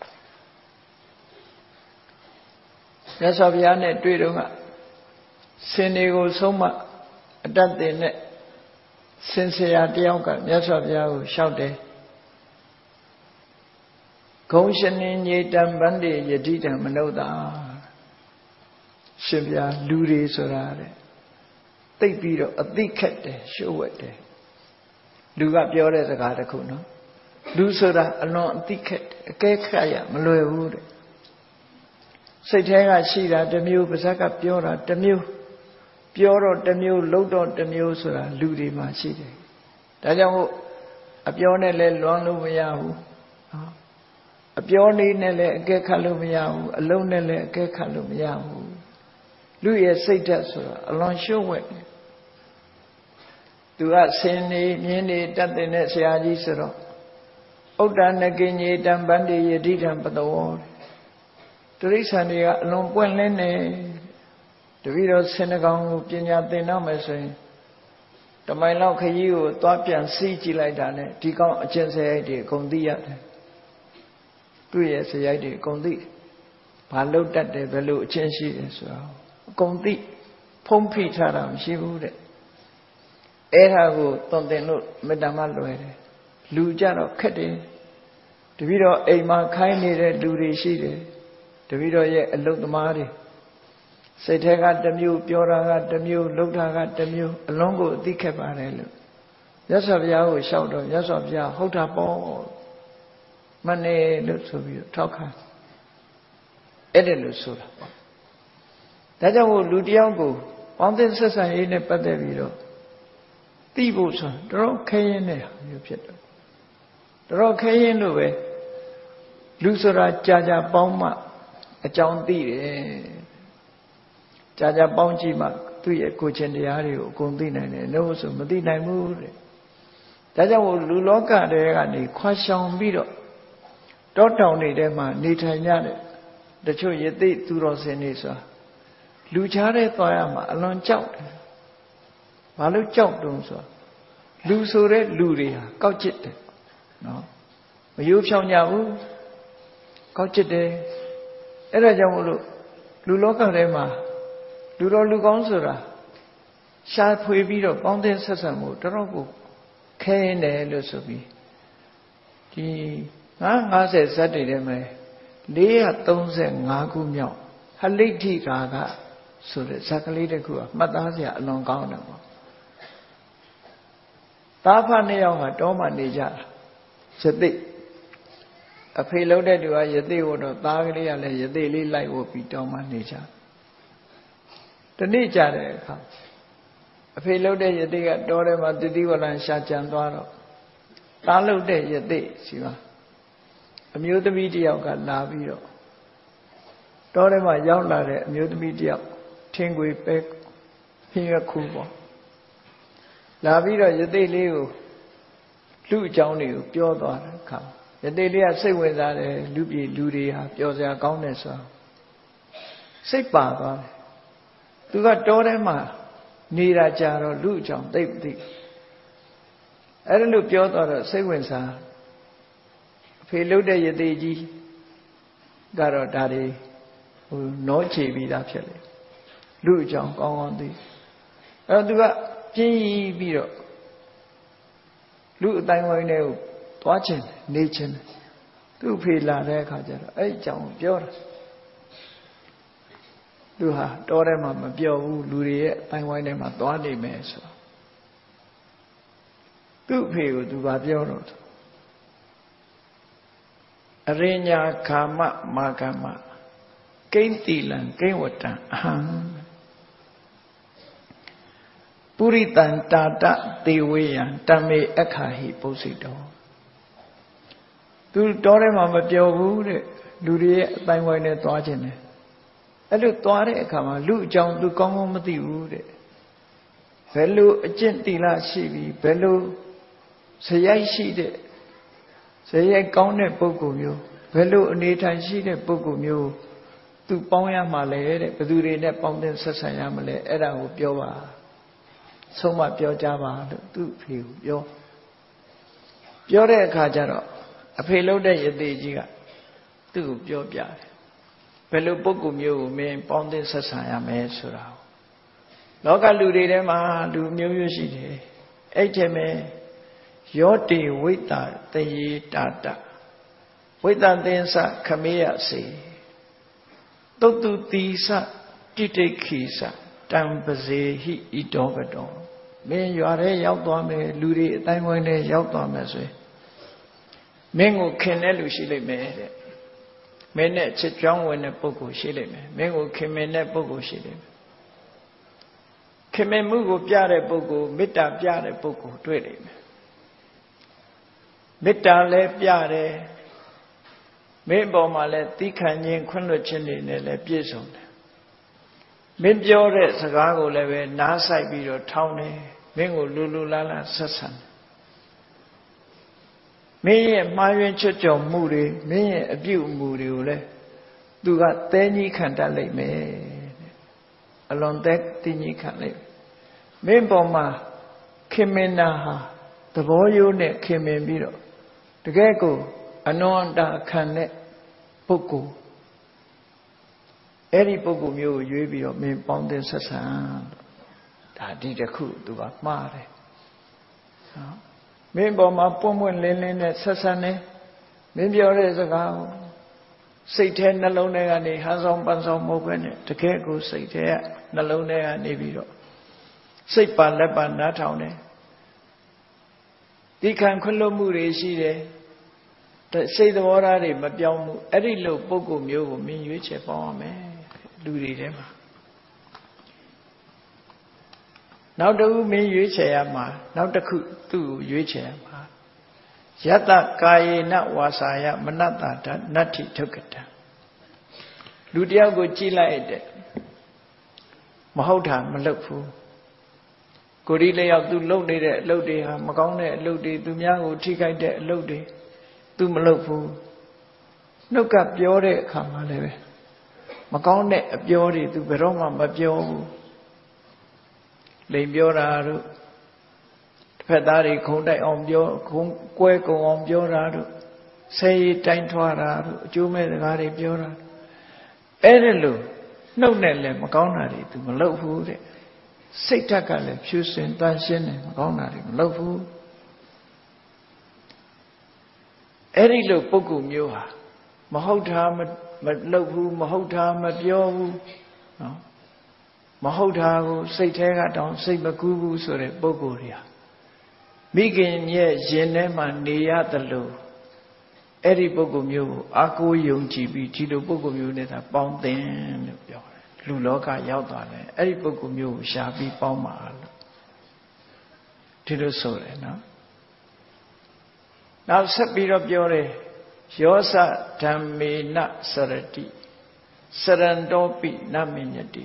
Speaker 1: မြတ်စွာဘုရားနဲ့တွေ့တော့ကစင်တွေကိုဆုံးမအတတ်တင်နဲ့စင်ဆရာတယောက်ကမြတ်စွာဘုရားကိုလျှောက်တယ်ဂုံရှင်ညေတံဗန္တိယတိတံမနုဿာရှင်ဘုရားလူတွေဆိုတာတဲ့သိပြီးတော့အသိခက်တယ်ရှုပ်ဝက်တယ်လူကပြောတဲ့စကားတစ်ခုနော်လူဆိုတာအလွန်အသိခက်တယ်အကဲခတ်ရမလွယ်ဘူးတဲ့စိတ်ထဲကရှိတာတစ်မျိုးပါးစပ်ကပြောတာတစ်မျိုးပြောတော့တစ်မျိုးလုပ်တော့တစ်မျိုးဆိုတာလူတွေမှာရှိတယ်ဒါကြောင့်မို့အပြောနဲ့လည်းလွန်လို့မရဘူးနော်အပြောနည်းနဲ့လည်းအကဲခတ်လို့မရဘူးအလုံးနဲ့လည်းအကဲခတ်လို့မရဘူးလူရဲ့စိတ်ဓာတ်ဆိုတာအလွန်ရှုပ်ဝက်တယ်သူကဆင်းနေမြင်းနေတတ်တဲ့ဆရာကြီးဆိုတော့ဥဒ္ဒနကိညေတံဗန္တိယတိတံပတဝောတိရစ္ဆာန်တွေကအလွန်ပွင့်လင်းနေတပည့်တော်ဆင်းနှကောင်ကိုပညာသင်တော့မယ်ဆိုရင်တမိုင်လောက်ခရီးကိုသွားပြန်စီးကြည့်လိုက်တာနဲ့ဒီကောင်အကျင့်စရိုက်တွေအကုန်သိရတယ်သူ့ရဲ့စရိုက်တွေအကုန်သိဘာလို့တတ်တယ်ဘယ်လိုအကျင့်ရှိတယ်ဆိုတော့အကုန်သိဖုံးဖိထားတာမရှိဘူးတဲ့အဲ့ဒါကိုသွန်သင်လို့မေတ္တာမှလွယ်တယ်လူကြတော့ခက်တယ်တပည့်တော်အိမ်မှာခိုင်းနေတဲ့လူတွေရှိတယ်တပည့်တော်ရဲ့အလုသမားတွေစိတ်ထဲကတစ်မျိုးပြောတာကတစ်မျိုးလုပ်တာကတစ်မျိုးအလုံးကိုအသိခက်ပါတယ်လို့မြတ်စွာဘုရားကိုလျှောက်တော့မြတ်စွာဘုရားဟုတ်တာပေါ့မနဲ့လို့ဆိုပြီးထောက်ခံအဲ့ဒါလို့ဆိုတာပေါ့ဒါကြောင့်မို့လူတယောက်ကိုပေါင်းသင်းဆက်ဆံရေးနဲ့ပတ်သက်ပြီးတော့သိဖို့ဆိုတော့ခဲရင်တဲ့မျိုးဖြစ်တယ်တော်ခဲရင်လို့ပဲလူဆိုတာကြာပေါင်းမှအကြောင်းသိတယ်ကြာပေါင်းကြည့်မှသူ့ရဲ့ကိုယ်ချင်းတရားတွေကိုအကုန်သိနိုင်တယ်လို့ဆိုမသိနိုင်ဘူးတဲ့ဒါကြောင့်မို့လူလောကတွေကနေခွာရှောင်ပြီးတော့တောတောင်တွေထဲမှာနေထိုင်ကြတဲ့တချို့ယသိသူတော်စင်တွေဆိုတာလူချားတဲ့သွားရမှာအလွန်ကြောက်တယ်ဘာလို့ကြောက်တုံးဆိုလူဆိုတဲ့လူတွေဟာကောက်ကျစ်တယ်နော်မယိုးဖြောင်းကြဘူးကောက်ကျစ်တယ်အဲ့ဒါကြောင့်မို့လို့လူလောကထဲမှာလူတော်လူကောင်းဆိုတာရှားဖွေပြီးတော့ပေါင်းတဲ့ဆက်ဆံမှုတော်တော်ကိုခဲရင်တယ်လို့ဆိုပြီးဒီ50ဇတ်တွေထဲမှာ435ခုမြောက်ဟလိဋ္ဌိကာကဆိုတဲ့ဇာတ်ကလေးတစ်ခုကမှတ်သားစရာအလွန်ကောင်းတယ်ပေါ့သားဖနှစ်ယောက်ဟာတောမှနေကြတာယသိအဖေလုံးတဲ့သူကယသိဝတော့သားကလေးကလည်းယသိလေးလိုက်ဝပြီးတောမှနေကြတနေ့ကြတဲ့အခါအဖေလုံးတဲ့ယသိကတောထဲမှာတတိဝရံရှာကြံသွားတော့သားလုံးတဲ့ယသိစီပါအမျိုးသမီးတယောက်ကလာပြီးတော့တောထဲမှာရောက်လာတဲ့အမျိုးသမီးတယောက်ထင်းခွေပဲဖင်းရခုပေါ့လာပြီးတော့ယသိလေးကိုလူအကြောင်းတွေကိုပြောသွားတဲ့အခါယသိလေးကစိတ်ဝင်စားတယ်လူပြည်လူတွေဟာပြောစရာကောင်းတယ်ဆိုစိတ်ပါသွားတယ်သူကတောထဲမှာနေတာကြတော့လူအကြောင်းသိမသိအဲ့ဒါလို့ပြောသွားတော့စိတ်ဝင်စားအဖေလှုပ်တဲ့ယသိကြီးကတော့ဒါတွေနောချေပြီးသားဖြစ်လေလူအကြောင်းကောင်းကောင်းသိအဲ့တော့သူကပြင်းပြီးတော့လူအတိုင်းဝိုင်းတွေကိုသွားခြင်းနေခြင်းသူ့ဖေလာတဲ့အခါကျတော့အဲ့အကြောင်းပြောတာသူဟာတောထဲမှာမပြောဘူးလူတွေရဲ့အတိုင်းဝိုင်းထဲမှာသွားနေမယ်ဆိုသူ့ဖေကိုသူကပြောတော့အရိညာခာမမာကမကိဉ္တိလံကိဉ္ဝတံအဟံပုရိတံတာတသေဝေယံတမေအခါဟိပုစိတောသူတောထဲမှာမပြောဘူးတဲ့လူတွေရဲ့အတိုင်းဝိုင်းနဲ့သွားခြင်းတယ်အဲ့လိုသွားတဲ့အခါမှာလူအကြောင်းသူကောင်းကောင်းမသိဘူးတဲ့ဘယ်လိုအကျင့်တိလရှိပြီးဘယ်လိုဇယိုက်ရှိတဲ့ဇယိုက်ကောင်းတဲ့ပုဂ္ဂိုလ်မျိုးဘယ်လိုအနေထိုင်ရှိတဲ့ပုဂ္ဂိုလ်မျိုးသူပေါင်းရမှာလဲတဲ့ဘယ်သူတွေနဲ့ပေါင်းတဲ့ဆက်ဆံရမလဲအဲ့ဒါကိုပြောပါဆုံးမပြောကြပါလို့သူ့အဖေကိုပြောတဲ့အခါကျတော့အဖေလှုပ်တဲ့ယသိကြီးကသူ့ကိုပြောပြတယ်ဘယ်လိုပုဂ္ဂိုလ်မျိုးကိုမင်းပေါင်းတဲ့ဆက်ဆံရမယ်ဆိုတာလောကလူတွေထဲမှာလူမျိုးမျိုးရှိတယ်အဲ့ထဲမှာယောတိဝိတ္တတယေတာတဝိတ္တသင်္စခမေယစေတုတ်တုတိစတိတိခိစတံပစေဟိဣတောကတောမင်းရွာထဲရောက်သွားမယ်လူတွေအတိုင်းဝိုင်းထဲရောက်သွားမယ်ဆိုရင်မင်းကိုခင်တဲ့လူရှိလိမ့်မယ်တဲ့မင်းနဲ့ချစ်ကြောင်းဝင်တဲ့ပုဂ္ဂိုလ်ရှိလိမ့်မယ်မင်းကိုခင်မင်တဲ့ပုဂ္ဂိုလ်ရှိလိမ့်မယ်ခင်မင်မှုကိုပြတဲ့ပုဂ္ဂိုလ်မေတ္တာပြတဲ့ပုဂ္ဂိုလ်တွေ့လိမ့်မယ်မေတ္တာလည်းပြတယ်မင်းပေါ်မှာလည်းသီးခံခြင်းခွင့်လွှတ်ခြင်းတွေနဲ့လည်းပြည့်စုံတယ်မင်းပြောတဲ့စကားကိုလည်းပဲနားဆိုင်ပြီးတော့ထောင်းတယ်မင်းကိုလူလူလားလားဆက်ဆံတယ်မင်းရဲ့မှားယွင်းချွတ်ချော်မှုတွေမင်းရဲ့အပြုအမူတွေကိုလည်းသူကသဲကြီးခံတတ်လိမ့်မယ်အလွန်သဲကြီးခံလိမ့်မင်းပေါ်မှာခင်မင်နာဟာသဘောရိုးနဲ့ခင်မင်ပြီးတော့တကယ်ကိုအနန္တခံတဲ့ပုဂ္ဂိုလ်အဲ့ဒီပုဂ္ဂိုလ်မျိုးကိုရွေးပြီးတော့မင်းပေါင်းတင်ဆက်ဆံဒါဒီတစ်ခုသူကမှားတယ်နော်မင်းပေါ်မှာပွန့်ပွန့်လင်းလင်းနဲ့ဆက်ဆံနေမင်းပြောတဲ့စကားကိုစိတ်ထဲနှလုံးထဲကနေဟန်ဆောင်ပန်းဆောင်မဟုတ်ဘဲနဲ့တကယ်ကိုစိတ်ထဲကနှလုံးထဲကနေပြီးတော့စိတ်ပါလက်ပါနားထောင်တယ်ဒီခံခွလွတ်မှုတွေရှိတယ်စိတ်သဘောထားတွေမပြောင်းဘူးအဲ့ဒီလိုပုံကိုမျိုးကိုမင်းရွေးချယ်ပေါင်းရမယ်လူတွေထဲမှာနောက်တစ်ခုမင်းရွေးချယ်ရမှာနောက်တစ်ခုသူ့ကိုရွေးချယ်ရမှာယတကာယေနဝါစာယမနတ္တဒနတ္ထိဒုက္ကတံလူတယောက်ကိုကြည့်လိုက်တဲ့မဟုတ်တာမလုပ်ဘူးကိုယ်ဒီလျောက်သူလုပ်နေတဲ့အလုပ်တွေဟာမကောင်းတဲ့အလုပ်တွေသူများကိုထိခိုက်တဲ့အလုပ်တွေသူမလုပ်ဘူးနှုတ်ကပြောတဲ့အခါမှာလည်းပဲမကောင်းတဲ့အပြောတွေသူဘယ်တော့မှမပြောဘူးလိမ်ပြောတာတို့တစ်ဖက်သားတွေခုံတိုက်အောင်ပြောခုံကွဲကုံအောင်ပြောတာတို့ဆဲရီတိုင်းထွားတာတို့အကျိုးမဲ့စကားတွေပြောတာအဲ့ဒါလို့နှုတ်နဲ့လည်းမကောင်းတာတွေသူမလုပ်ဘူးတဲ့စိတ်ဓာတ်ကလည်းဖြူစင်တန်ရှင်းတယ်မကောင်းတာတွေမလုပ်ဘူးအဲ့ဒီလိုပုဂ္ဂိုလ်မျိုးဟာမဟုတ်တာမလုပ်ဘူးမဟုတ်တာမပြောဘူးနော်မဟုတ်တာကိုစိတ်ထဲကတောင်စိတ်မကူးဘူးဆိုတဲ့ပုဂ္ဂိုလ်တွေဟာမိခင်ရဲ့ရင်ထဲမှာနေရသလိုအဲ့ဒီပုဂ္ဂိုလ်မျိုးကိုအာကိုယုံကြည်ပြီးဒီလိုပုဂ္ဂိုလ်မျိုးနဲ့သာပေါင်းသင်လို့ပြောတယ်လူလောကရောက်သွားတယ်အဲ့ဒီပုဂ္ဂိုလ်မျိုးကိုရှားပြီးပေါင်းပါလို့ဒီလိုဆိုတယ်နော်နောက်ဆက်ပြီးတော့ပြောတယ်ယောသဓမ္မေနစရတိစရန္တောပိနမညတိ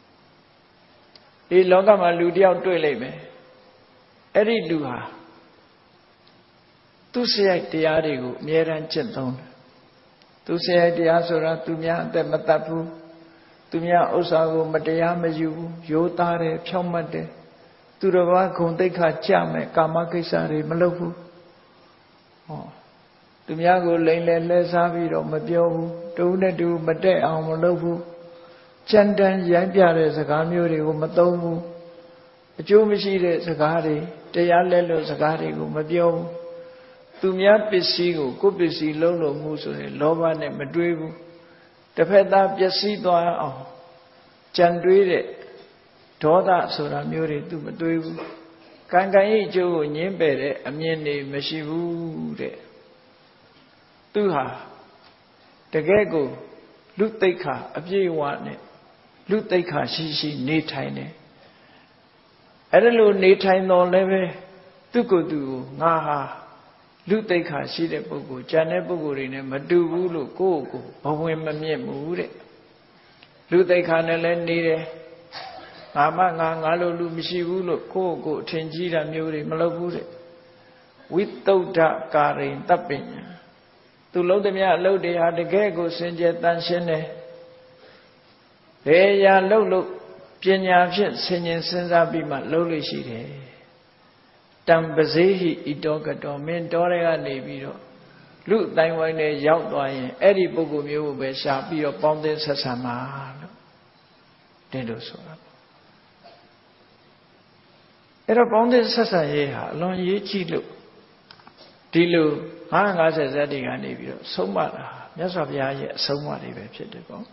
Speaker 1: ဒီလောကမှာလူတယောက်တွေ့လိမ့်မယ်အဲ့ဒီလူဟာသူစရိုက်တရားတွေကိုအမြဲတမ်းကျင့်သုံးတယ်သူစရိုက်တရားဆိုတာသူများအသက်မတတ်ဘူးသူများဥစ္စာကိုမတရားမယူဘူးရိုးသားတယ်ဖြောင့်မတ်တယ်သူတော်ဘာဂုဏ်သိက္ခာကျမဲ့ကာမကိစ္စတွေမလုပ်ဘူးဟောသူများကိုလိမ်လည်လှည့်စားပြီးတော့မပြောဘူးတူနဲ့တူမတက်အောင်မလုပ်ဘူးကြမ်းတမ်းရိုင်းပြတဲ့စကားမျိုးတွေကိုမသုံးဘူးအကျိုးမရှိတဲ့စကားတွေတရားလက်လွတ်စကားတွေကိုမပြောဘူးသူများပစ္စည်းကိုကိုယ်ပစ္စည်းလုံးလို့မှုဆိုရင်လောဘနဲ့မတွေးဘူးတစ်ဖက်သားပျက်စီးသွားအောင်ကြံတွေးတဲ့ဒေါသဆိုတာမျိုးတွေသူမတွေးဘူးကံကံရဲ့အကျိုးကိုညှင်းပယ်တဲ့အမြင်တွေမရှိဘူးတဲ့သူဟာတကယ်ကိုလူသိက္ခာအပြည့်အဝနဲ့လူသိက္ခာရှိရှိနေထိုင်တယ်အဲ့ဒါလိုနေထိုင်တော်လည်းပဲသူကိုယ်သူကိုငါဟာလူသိက္ခာရှိတဲ့ပုဂ္ဂိုလ်ဉာဏ်တဲ့ပုဂ္ဂိုလ်တွေနဲ့မတူဘူးလို့ကိုယ့်ကိုဘဝင်မမြင့်ဘူးတဲ့လူသိက္ခာနဲ့လည်းနေတယ်ငါလိုလူမရှိဘူးလို့ကိုယ့်ကိုအထင်ကြီးတာမျိုးတွေမလုပ်ဘူးတဲ့ဝိသုဒ္ဓကာရိန်တပ်ပညာသူလုံးသမျှအလုပ်တွေဟာတကယ်ကိုစင်ကြယ်တန်ရှင်းတယ်ဘယ်ရာလုပ်ပညာဖြင့်ဆင်ញင်စဉ်းစားပြီးမှလုပ်လို့ရှိတယ်တံပဇေဟိဣတောကတောမင်းတော်တွေကနေပြီးတော့လူအတိုင်းဝိုင်းနဲ့ရောက်သွားရင်အဲ့ဒီပုဂ္ဂိုလ်မျိုးကိုပဲရှာပြီးတော့ပေါင်းသင်းဆက်ဆံပါလို့ဒီလိုဆိုတာအဲ့တော့ပေါင်းသင်းဆက်ဆံရေးဟာအလွန်ရေးကြည့်လို့ဒီလို50ဇတ်တွေကနေပြီးတော့ဆုံးမတာမြတ်စွာဘုရားရဲ့အဆုံးအမတွေပဲဖြစ်တယ်ပေါ့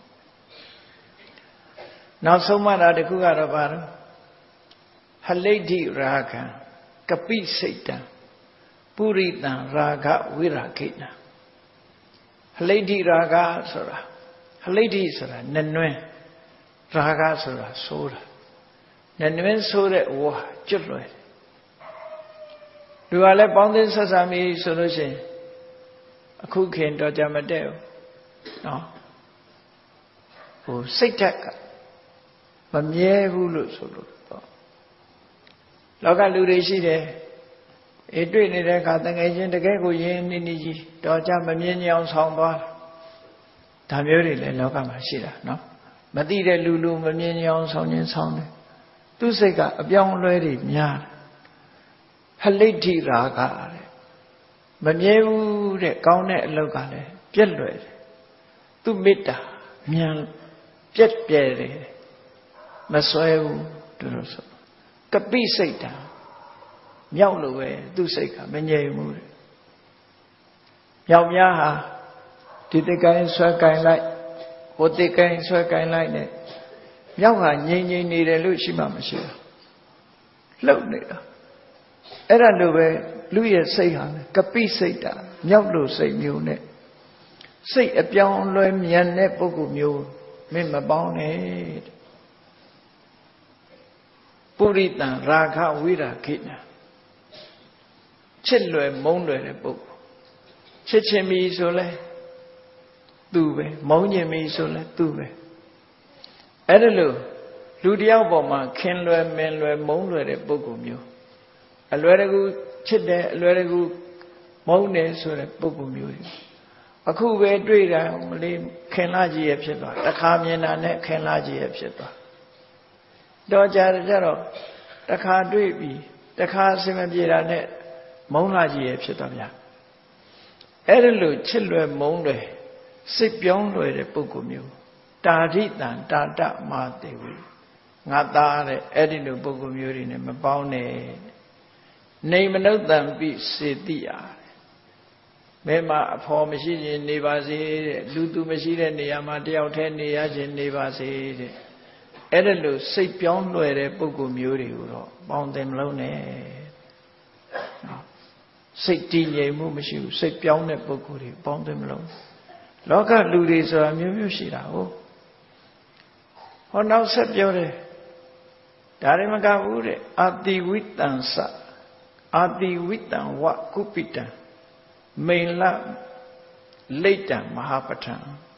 Speaker 1: နောက်ဆုံးမတာတခုကတော့ဘာလဲဟလိဋ္ဌိရာဂံကပိစိတ်တံပုရိတံရာဂဝိရာခိဏဟလိဋ္ဌိရာဂဆိုတာဟလိဋ္ဌိဆိုတာနနွင်းရာဂဆိုတာဆိုးတာနနွင်းဆိုးတဲ့ဝါကျွတ်လွယ်လူကလည်းပေါင်းသင်းဆက်ဆံပြီဆိုလို့ရှိရင်အခုခင်တော့ကြမတည့်ဘူးနော်ဟိုစိတ်ဓာတ်ကမမြဲဘူးလို့ဆိုလို့ပေါ့လောကလူတွေရှိတယ်တွေ့နေတဲ့အခါတကယ်ချင်းတကယ်ကိုရင်းနှီးနှီးကြီးတော့ကြမမြင်ကြအောင်ဆောင်သွားဒါမျိုးတွေလည်းလောကမှာရှိတာနော်မသိတဲ့လူမမြင်ကြအောင်ဆောင်ခြင်းဆောင်တယ်သူစိတ်ကအပြောင်းအလဲတွေများတယ် halitti ragaမမြဲဘူးတဲ့ကောင်းတဲ့အလုပ်ကလည်းပြက်လွယ်တယ်သူမေတ္တာမြန်ပြက်ပြဲတယ်မစွဲဘူးတို့လို့ဆိုကပိစိတ်တာမြောက်လို့ပဲသူ့စိတ်ကမငြိမ်ဘူးတဲ့မြောက်များဟာဒီတကိုင်းဆွဲကိုင်းလိုက်ဟိုတကိုင်းဆွဲကိုင်းလိုက်နဲ့မြောက်ဟာငြိမ်ငြိမ်နေတယ်လို့ရှိမှမရှိဘူးလှုပ်နေတာအဲ့ဒါလိုပဲလူရဲ့စိတ်ဟာကပိစိတ်တာမြောက်လို့စိတ်မျိုးနဲ့စိတ်အပြောင်းလဲမြန်တဲ့ပုဂ္ဂိုလ်မျိုးမင်းမပေါင်းနဲ့ပုရိသံရာခဝိရာခိနာချစ်လွယ်မုန်းလွယ်တဲ့ပုဂ္ဂိုလ်ချစ်ချင်းပြီဆိုလဲသူပဲမုန်းခြင်းပြီဆိုလဲသူပဲအဲ့ဒါလို့လူတယောက်ပေါ်မှာခင်လွယ်မင်လွယ်မုန်းလွယ်တဲ့ပုဂ္ဂိုလ်မျိုးအလွယ်တကူချစ်တယ်အလွယ်တကူမုန်းတယ်ဆိုတဲ့ပုဂ္ဂိုလ်မျိုးတွေအခုပဲတွေ့တာမလေးခင်လာကြီးရဲ့ဖြစ်သွားတခါမြင်တာနဲ့ခင်လာကြီးရဲ့ဖြစ်သွားတော့ကြတော့တခါတွေ့ပြီးတခါအစင်မပြေတာနဲ့မုန်းလာကြီးရဲ့ဖြစ်သွားဗျာအဲ့ဒါလို့ချစ်လွယ်မုန်းလွယ်စိတ်ပြောင်းလွယ်တဲ့ပုဂ္ဂိုလ်မျိုးတာရိတံတာတမာတေဝိငါသားတဲ့အဲ့ဒီလိုပုဂ္ဂိုလ်မျိုးတွေနဲ့မပေါင်းနဲ့နေမနုဿံပိစေတိယမဲမအဖော်မရှိခြင်းနေပါစေတဲ့လူသူမရှိတဲ့နေရာမှာတယောက်တည်းနေရခြင်းနေပါစေတဲ့အဲ့ဒါလို့စိတ်ပြောင်းလွယ်တဲ့ပုဂ္ဂိုလ်မျိုးတွေကိုတော့ပေါင်းတယ်မလုံးနဲ့စိတ်တည်ငြိမ်မှုမရှိဘူးစိတ်ပြောင်းတဲ့ပုဂ္ဂိုလ်တွေပေါင်းတယ်မလုံးလောကလူတွေဆိုတာမျိုးမျိုးရှိတာဟုတ်ဟောနောက်ဆက်ပြောတယ်ဒါရင်မကဘူးတဲ့အာတိဝိတံစအာတိဝိတံဝကုပိတံမိန်လလိတ်တံမဟာပဋ္ဌံ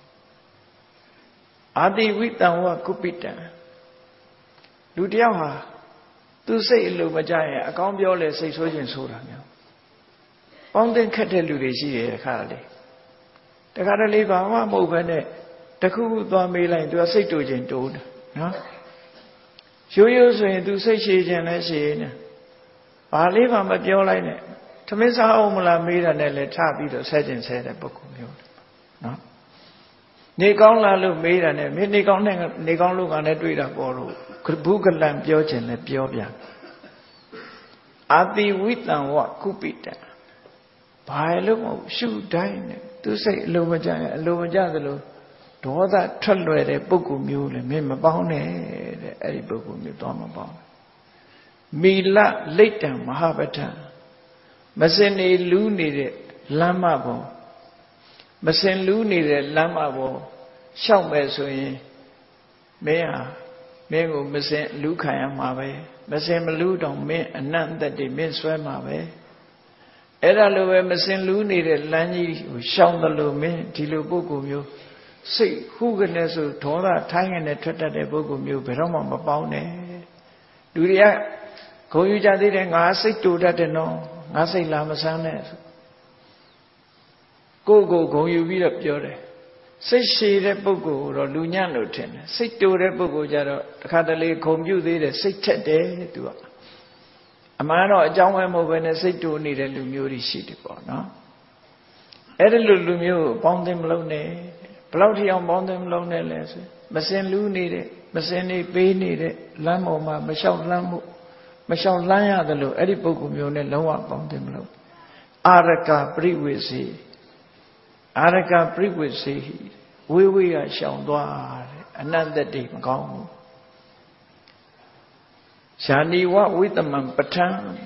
Speaker 1: အာတိဝိတံဝကုပိတံလူတယောက်ဟာသူစိတ်အလိုမကြရင်အကောင်းပြောလဲစိတ်ဆိုးခြင်းဆိုတာမျိုးပေါင်းတင်ခက်တဲ့လူတွေရှိတယ်ခါလေတခါတလေဘာမှမဟုတ်ဘဲနဲ့တခုခုသွားမေးလိုက်သူကစိတ်တူခြင်းတိုးတယ်နော်ရိုးရိုးဆိုရင်သူစိတ်ရှည်ခြင်းလည်းရှည်နေဘာလေးမှမပြောလိုက်နဲ့ထမင်းစားအောင်မလားမေးတာနဲ့လည်းထပြီးတော့ဆဲခြင်းဆဲတဲ့ပုဂ္ဂိုလ်မျိုးနော်နေကောင်းလားလို့မေးတာနဲ့မင်းနေကောင်းတဲ့နေကောင်းလို့ကလည်းတွေ့တာပေါ်လို့ဘုကလံပြောခြင်းလည်းပြောပြန်အာတိဝိတံဝကုပိတံဘာလို့မဟုတ်ရှုတိုင်းနဲ့သူစိတ်အလိုမကျရင်အလိုမကျသလိုဒေါသထွက်လွယ်တဲ့ပုဂ္ဂိုလ်မျိုးလည်းမင်းမပေါင်းနဲ့တဲ့အဲ့ဒီပုဂ္ဂိုလ်မျိုးတော့မပေါင်းမီလလိတ်တံမဟာပဋ္ဌံမစင်နေလူးနေတဲ့လမ်းမပေါ်မစင်လူးနေတဲ့လမ်းမပေါ်ရှောက်မယ်ဆိုရင်မင်းဟာမင်းကိုမစင်လူးခံရမှာပဲမစင်မလူးတော့မင်းအနန္တတ္တိမင်းဆွဲမှာပဲအဲ့ဒါလိုပဲမစင်လူးနေတဲ့လမ်းကြီးကိုရှောင်တယ်လို့မင်းဒီလိုပုဂ္ဂိုလ်မျိုးစိတ်ခုကနေဆိုဒေါသထိုင်းကနေထွက်တတ်တဲ့ပုဂ္ဂိုလ်မျိုးဘယ်တော့မှမပေါင်းနဲ့လူတွေကဂုဏ်ယူကြသေးတယ်ငါစိတ်တူတတ်တယ်နော်ငါစိတ်လာမဆန်းနဲ့ကိုယ်ကိုဂုဏ်ယူပြီးတော့ပြောတယ်စိတ်ရှည်တဲ့ပုဂ္ဂိုလ်ကိုတော့လူညံ့လို့ထင်တယ်စိတ်တူတဲ့ပုဂ္ဂိုလ်ကြတော့တခါတလေဂုဏ်ပြုသေးတယ်စိတ်ထက်တယ်သူကအမှန်တော့အကြောင်းပဲမဟုတ်ဘဲနဲ့စိတ်တူနေတဲ့လူမျိုးတွေရှိတယ်ပေါ့နော်အဲ့ဒီလူမျိုးကိုပေါင်းသိမလို့နဲ့ဘယ်လောက်ထိအောင်ပေါင်းသိမလို့နဲ့လဲဆိုမစင်လူးနေတဲ့မစင်နေပေးနေတဲ့လမ်းပေါ်မှာမလျှောက်လမ်းမှုမလျှောက်လမ်းရတယ်လို့အဲ့ဒီပုဂ္ဂိုလ်မျိုးနဲ့လုံးဝပေါင်းသိမလို့အာရကပရိဝေစီအာရကပရိဝေစီဝေးဝေးကရှောင်သွားတဲ့အနန္တတိမကောင်းဘူးရှာနိဝဝိတမံပဋ္ဌံ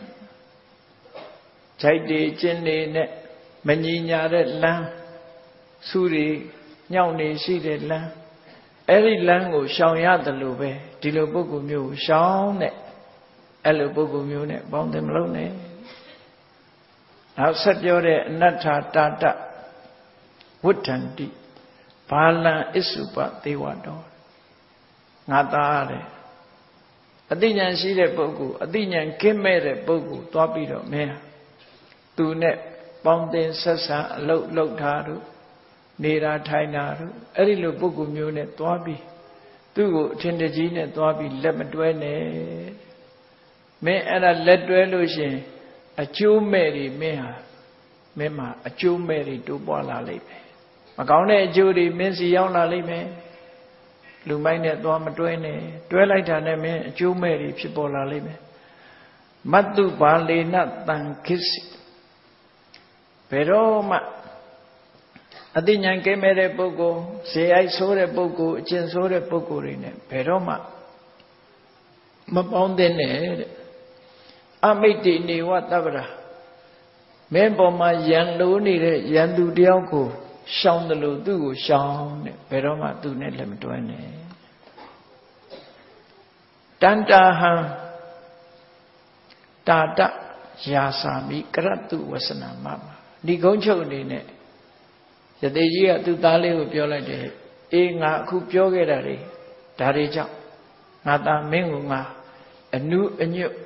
Speaker 1: ခြိုက်တေကျင်းနေနဲ့မညီညာတဲ့လမ်းစုတွေညောင်းနေရှိတဲ့လမ်းအဲ့ဒီလမ်းကိုရှောင်ရတယ်လို့ပဲဒီလိုပုဂ္ဂိုလ်မျိုးကိုရှောင်တဲ့အဲ့လိုပုဂ္ဂိုလ်မျိုးနဲ့ပေါင်းတယ်မလို့နဲ့နောက်ဆက်ပြောတဲ့အနတ္ထာတာတဝဋ္ဌန္တိဘာလံအစ္စုပသေဝတော်ငါသားတဲ့အသိဉာဏ်ရှိတဲ့ပုဂ္ဂိုလ်အသိဉာဏ်ကင်းမဲ့တဲ့ပုဂ္ဂိုလ်သွားပြီးတော့မင်းသူနဲ့ပေါင်းတင်ဆက်ဆံအလုပ်လုပ်တာတို့နေတာထိုင်တာတို့အဲ့ဒီလိုပုဂ္ဂိုလ်မျိုးနဲ့သွားပြီးသူ့ကိုအထင်တကြီးနဲ့သွားပြီးလက်မတွဲနဲ့မင်းအဲ့ဒါလက်တွဲလို့ရှင်အကျိုးမဲ့တွေမင်းမှာအကျိုးမဲ့တွေတိုးပွားလာလိမ့်မယ်မကောင်းတဲ့အကျိုးတွေမင်းစီရောက်လာလိမ့်မယ်လူမိုက်နဲ့သွားမတွဲနဲ့တွဲလိုက်တာနဲ့မင်းအကျိုးမဲ့တွေဖြစ်ပေါ်လာလိမ့်မယ်မတ္တုဘာလေနတံခိစီဘယ်တော့မှအသိဉာဏ်ကဲမဲ့တဲ့ပုဂ္ဂိုလ်ဇေယိုက်ဆိုးတဲ့ပုဂ္ဂိုလ်အကျင့်ဆိုးတဲ့ပုဂ္ဂိုလ်တွေနဲ့ဘယ်တော့မှမပေါင်းသင့်နဲ့တဲ့အမိတ္တိနေဝတပ္ပရာမင်းပေါ်မှာယံလိုနေတဲ့ယံသူတယောက်ကိုရှောင်တယ်လို့သူ့ကိုရှောင်တဲ့ဘယ်တော့မှသူ့နဲ့လည်းမတွဲနဲ့တန်တာဟံတာတယာစာမိကရတ္တုဝဆနာမမဒီကုန်းချုပ်အနေနဲ့ယတိကြီးကသူ့သားလေးကိုပြောလိုက်တယ်အေးငါအခုပြောခဲ့တာတွေဒါတွေကြောင့်ငါသားမင်းကိုငါအနုအညွတ်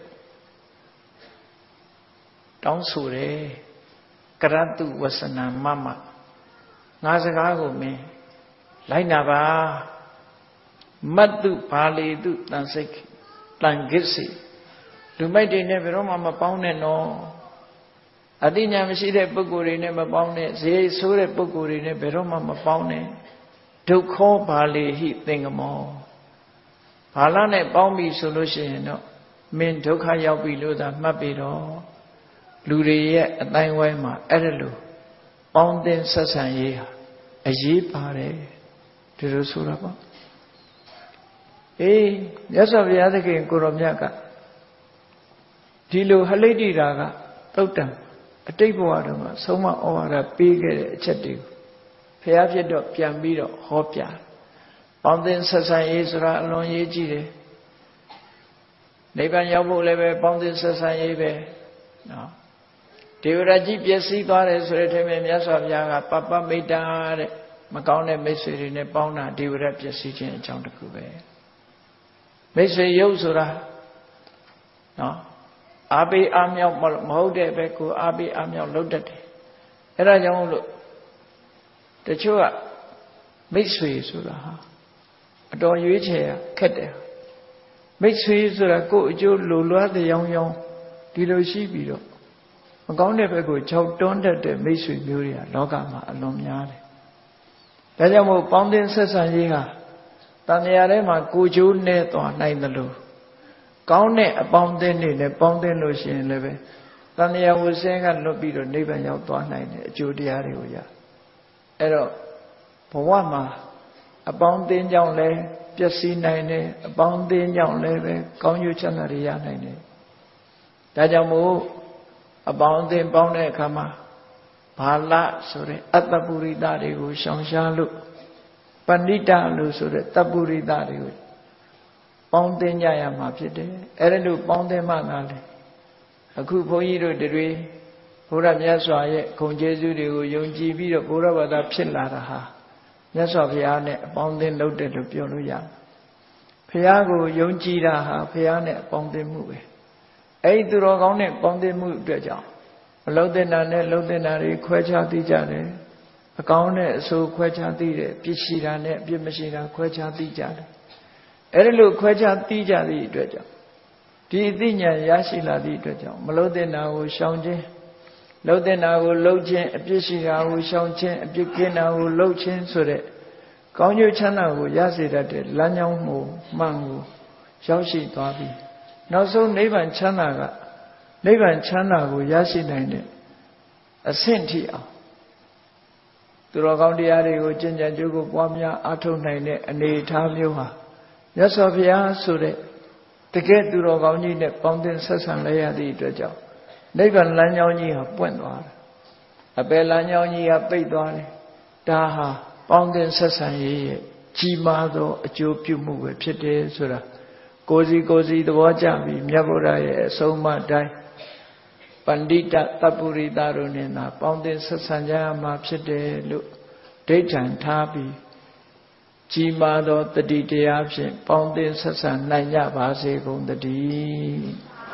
Speaker 1: တောင်းဆိုတယ်ကရတ္တုဝဆနာမမငါစကားကိုမင်းလိုက်နာပါမတ္တုဘာလေတုတန်စိတ်တန်ဂစ္စီလူမိုက်တွေနဲ့ဘယ်တော့မှမပေါင်းနဲ့နော်အတိညာမရှိတဲ့ပုဂ္ဂိုလ်တွေနဲ့မပေါင်းနဲ့ဇေယျဆိုးတဲ့ပုဂ္ဂိုလ်တွေနဲ့ဘယ်တော့မှမပေါင်းနဲ့ဒုက္ခောဘာလေဟိသင်္ကမောဘာလနဲ့ပေါင်းပြီဆိုလို့ရှိရင်တော့မင်းဒုက္ခရောက်ပြီလို့သာမှတ်ပြီတော့လူတွေရဲ့အတိုင်းဝိုင်းမှာအဲ့ဒါလို့ပေါင်းသင်ဆက်ဆံရေးဟာအရေးပါတယ်ဒီလိုဆိုတာပေါ့အေးမြတ်စွာဘုရားသခင်ကိုရောမြတ်ကဒီလိုဟလိတ္တိတာကသုတ်တံအတိတ်ဘဝတုန်းကဆုံးမဩဝါဒပေးခဲ့တဲ့အချက်တွေကိုဘုရားဖြစ်တော့ပြန်ပြီးတော့ဟောပြပေါင်းသင်ဆက်ဆံရေးဆိုတာအလွန်ရေးကြည့်တယ်နိဗ္ဗာန်ရောက်ဖို့လည်းပဲပေါင်းသင်ဆက်ဆံရေးပဲနော်ဒေဝရကြီးပျက်စီးသွားတယ်ဆိုတဲ့ထဲမှာမြတ်စွာဘုရားကပပမိတ်တာတဲ့မကောင်းတဲ့မိတ်ဆွေတွေနဲ့ပေါင်းတာဒေဝရပျက်စီးခြင်းအကြောင်းတစ်ခုပဲမိတ်ဆွေရုပ်ဆိုတာနော်အားပေးအားမြောက်မဟုတ်တဲ့ဘက်ကိုအားပေးအားမြောက်လုပ်တတ်တယ်အဲဒါကြောင့်လို့တချို့ကမိတ်ဆွေဆိုတာဟာအတော်ရွေးချယ်ရခက်တယ်မိတ်ဆွေဆိုတာကိုယ်အကျိုးလိုလားတဲ့ရောင်းဒီလိုရှိပြီးတော့မကောင်းတဲ့ဘက်ကိုခြောက်တွန်းတတ်တဲ့မိတ်ဆွေမျိုးတွေကလောကမှာအလွန်များတယ်ဒါကြောင့်မို့ပေါင်းသင်းဆက်ဆံရေးဟာတန်မြာထဲမှာကိုကျိုးနဲ့သွားနိုင်တယ်လို့ကောင်းတဲ့အပေါင်းအသင်းတွေနဲ့ပေါင်းသင်းလို့ရှိရင်လည်းပဲတန်မြာဝဆင်းကလွတ်ပြီးတော့နိဗ္ဗာန်ရောက်သွားနိုင်တဲ့အကျိုးတရားတွေကိုရအဲ့တော့ဘဝမှာအပေါင်းအသင်းကြောင့်လည်းပျက်စီးနိုင်တယ်အပေါင်းအသင်းကြောင့်လည်းပဲကောင်းကျိုးချမ်းသာတွေရနိုင်တယ်ဒါကြောင့်မို့အပေါင်းအသင်းပေါင်းတဲ့အခါမှာဘာလဆိုတဲ့အတ္တပုရိသတွေကိုရှောင်ရှားလို့ပဏိတလို့ဆိုတဲ့တပ္ပုရိသတွေကိုပေါင်းသင်းကြရမှာဖြစ်တယ်အဲ့ဒါလို့ပေါင်းသင်းမှသာလေအခုဘုန်းကြီးတို့တွေဘုရားမြတ်စွာရဲ့ဂုဏ်ကျေးဇူးတွေကိုယုံကြည်ပြီးတော့ဘုရားဘာသာဖြစ်လာတာဟာမြတ်စွာဘုရားနဲ့အပေါင်းအသင်းလုပ်တယ်လို့ပြောလို့ရတယ်ဘုရားကိုယုံကြည်တာဟာဘုရားနဲ့အပေါင်းအသင်းမှုပဲအဲ့ဒီသူတော်ကောင်းနဲ့ပေါင်းသင်းမှုအတွက်ကြောင့်မလုံးတဲ့နာနဲ့လုံးတဲ့နာတွေခွဲခြားသိကြတယ်အကောင်းနဲ့အဆိုးခွဲခြားသိတယ်ပြစ်ရှိတာနဲ့အပြစ်မရှိတာခွဲခြားသိကြတယ်အဲ့ဒါလို့ခွဲခြားသိကြသည့်အတွက်ကြောင့်ဒီအသိဉာဏ်ရရှိလာသည့်အတွက်ကြောင့်မလုံးတဲ့နာကိုရှောင်ခြင်းလုံးတဲ့နာကိုလှုပ်ခြင်းအပြစ်ရှိတာကိုရှောင်ခြင်းအပြစ်ကင်းတာကိုလှုပ်ခြင်းဆိုတဲ့ကောင်းကျိုးချမ်းသာကိုရစေတတ်တဲ့လမ်းကြောင်းမှုမှန်ကိုရောက်ရှိသွားပြီနောက်ဆုံးနိဗ္ဗာန်ချမ်းသာကနိဗ္ဗာန်ချမ်းသာကိုရရှိနိုင်တဲ့အဆင့်ထိအောင်သူတော်ကောင်းတရားတွေကိုကျင့်ကြံကြိုးကိုပွားများအားထုတ်နိုင်တဲ့အနေအထားမျိုးဟာမြတ်စွာဘုရားဆိုတဲ့တကယ်သူတော်ကောင်းကြီးနဲ့ပေါင်းသင်းဆက်ဆံလိုက်ရသည့်အတွက်ကြောင့်နိဗ္ဗာန်လမ်းကြောင်းကြီးဟာပွင့်သွားတယ်အပယ်လမ်းကြောင်းကြီးဟာပိတ်သွားတယ်ဒါဟာပေါင်းသင်းဆက်ဆံရေးရဲ့ကြီးမားသောအကျိုးပြုမှုပဲဖြစ်တယ်ဆိုတာကိုယ်စီသဘောကျပြီးမြတ်ဗုဒ္ဓရဲ့အဆုံးအမတိုင်းပန္တိတတပ္ပုရိသတို့နဲ့သာပေါင်းသင်းဆက်ဆံကြရမှာဖြစ်တယ်လို့ဒိဋ္ဌံထားပြီးကြီးမားသောတတိတရားဖြင့်ပေါင်းသင်းဆက်ဆံနိုင်ကြပါစေကုန်သတည်း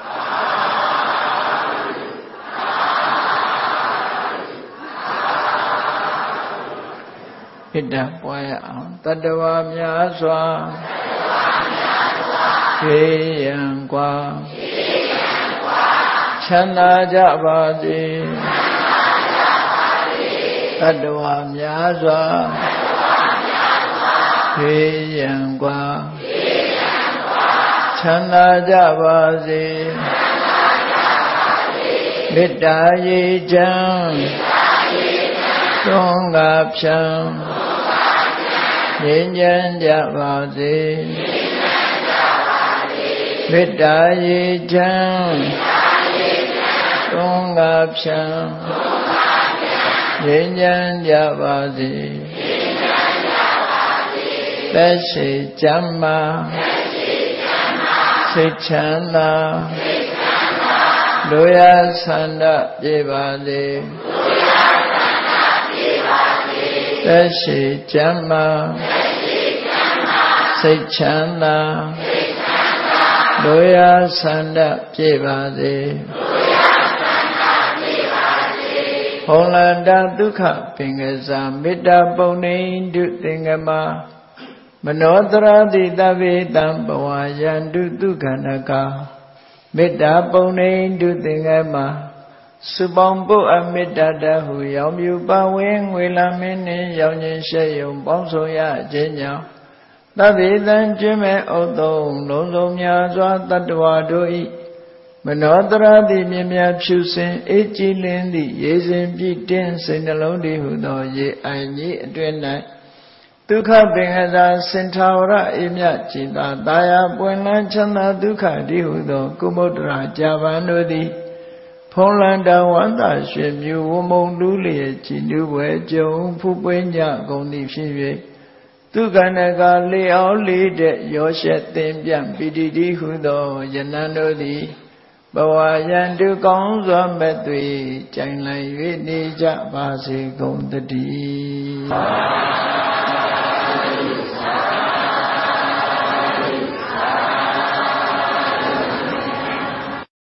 Speaker 1: ဣတ္တပွားရအောင်တတ္တဝါများစွာဘေးရန်ကွာချမ်းသာကြပါစေတတ္တဝါများစွာဖေးရန်กว่าချမ်းသာကြပါစေမေတ္တာရေချမ်းသွန်ကားဖြံငြိမ်းချမ်းကြပါစေမေတ္တာရေချမ်းသွန်ကားဖြံငြိမ်းချမ်းကြပါစေသက်ရှိချမ်းသာစိတ်ချမ်းသာလူရဆန္ဒပြေပါစေသက်ရှိချမ်းသာစိတ်ချမ်းသာလူရဆန္ဒပြေပါစေဟောလန္တာဒုက္ခပင်ကစားမေတ္တာပုံနေတုသင်္ကမမနောတရတိတဗေတံဘဝယန္တုဒုက္ခနကမေတ္တာပုံနေတုသင်္ကမစုပေါင်းပုအမေတ္တာတဟုရောင်မြူပါဝင်ငွေလာမင်းနှင့်ရောင်ခြင်းရှက်ယုံပေါင်းဆုံရခြင်းကြောင့်တဗေတံကျွမ်းမဲ့ဥသုံးလုံးစုံများစွာတတ္တဝါတို့၏မနောတရတိမြင်မြဖြူစင်အေးကြည်လင်းသည့်ရေစဉ်ပြည့်တင်းစိတ်နှလုံးတည်ဟုသောရေအိုင်ကြီးအတွင်၌ဒုက္ခပင်ကစားစင်ထာဝရအေမြจิตာတာယာပွင့်လန်းချမ်းသာဒုက္ခတည်ဟုသောကုမုဒ္ဒရာကြာပန်တို့သည်ဖုံးလန်းတဝန္တာရွှင်မြူဝမုံလူလျက်ကြည်နူးပွဲကြုံဖူးပွင့်ကြကုန်သည်ဖြစ်၍ဒုက္ခနကလေအောင်လေးတဲ့ရောရှက်သင်ပြပိတိတိဟုသောယနံတို့သည်ဘဝယံတုကောင်းစွာမဲ့သွေကြိုင်လိုက်၍နေကြပါစေကုန်တည်း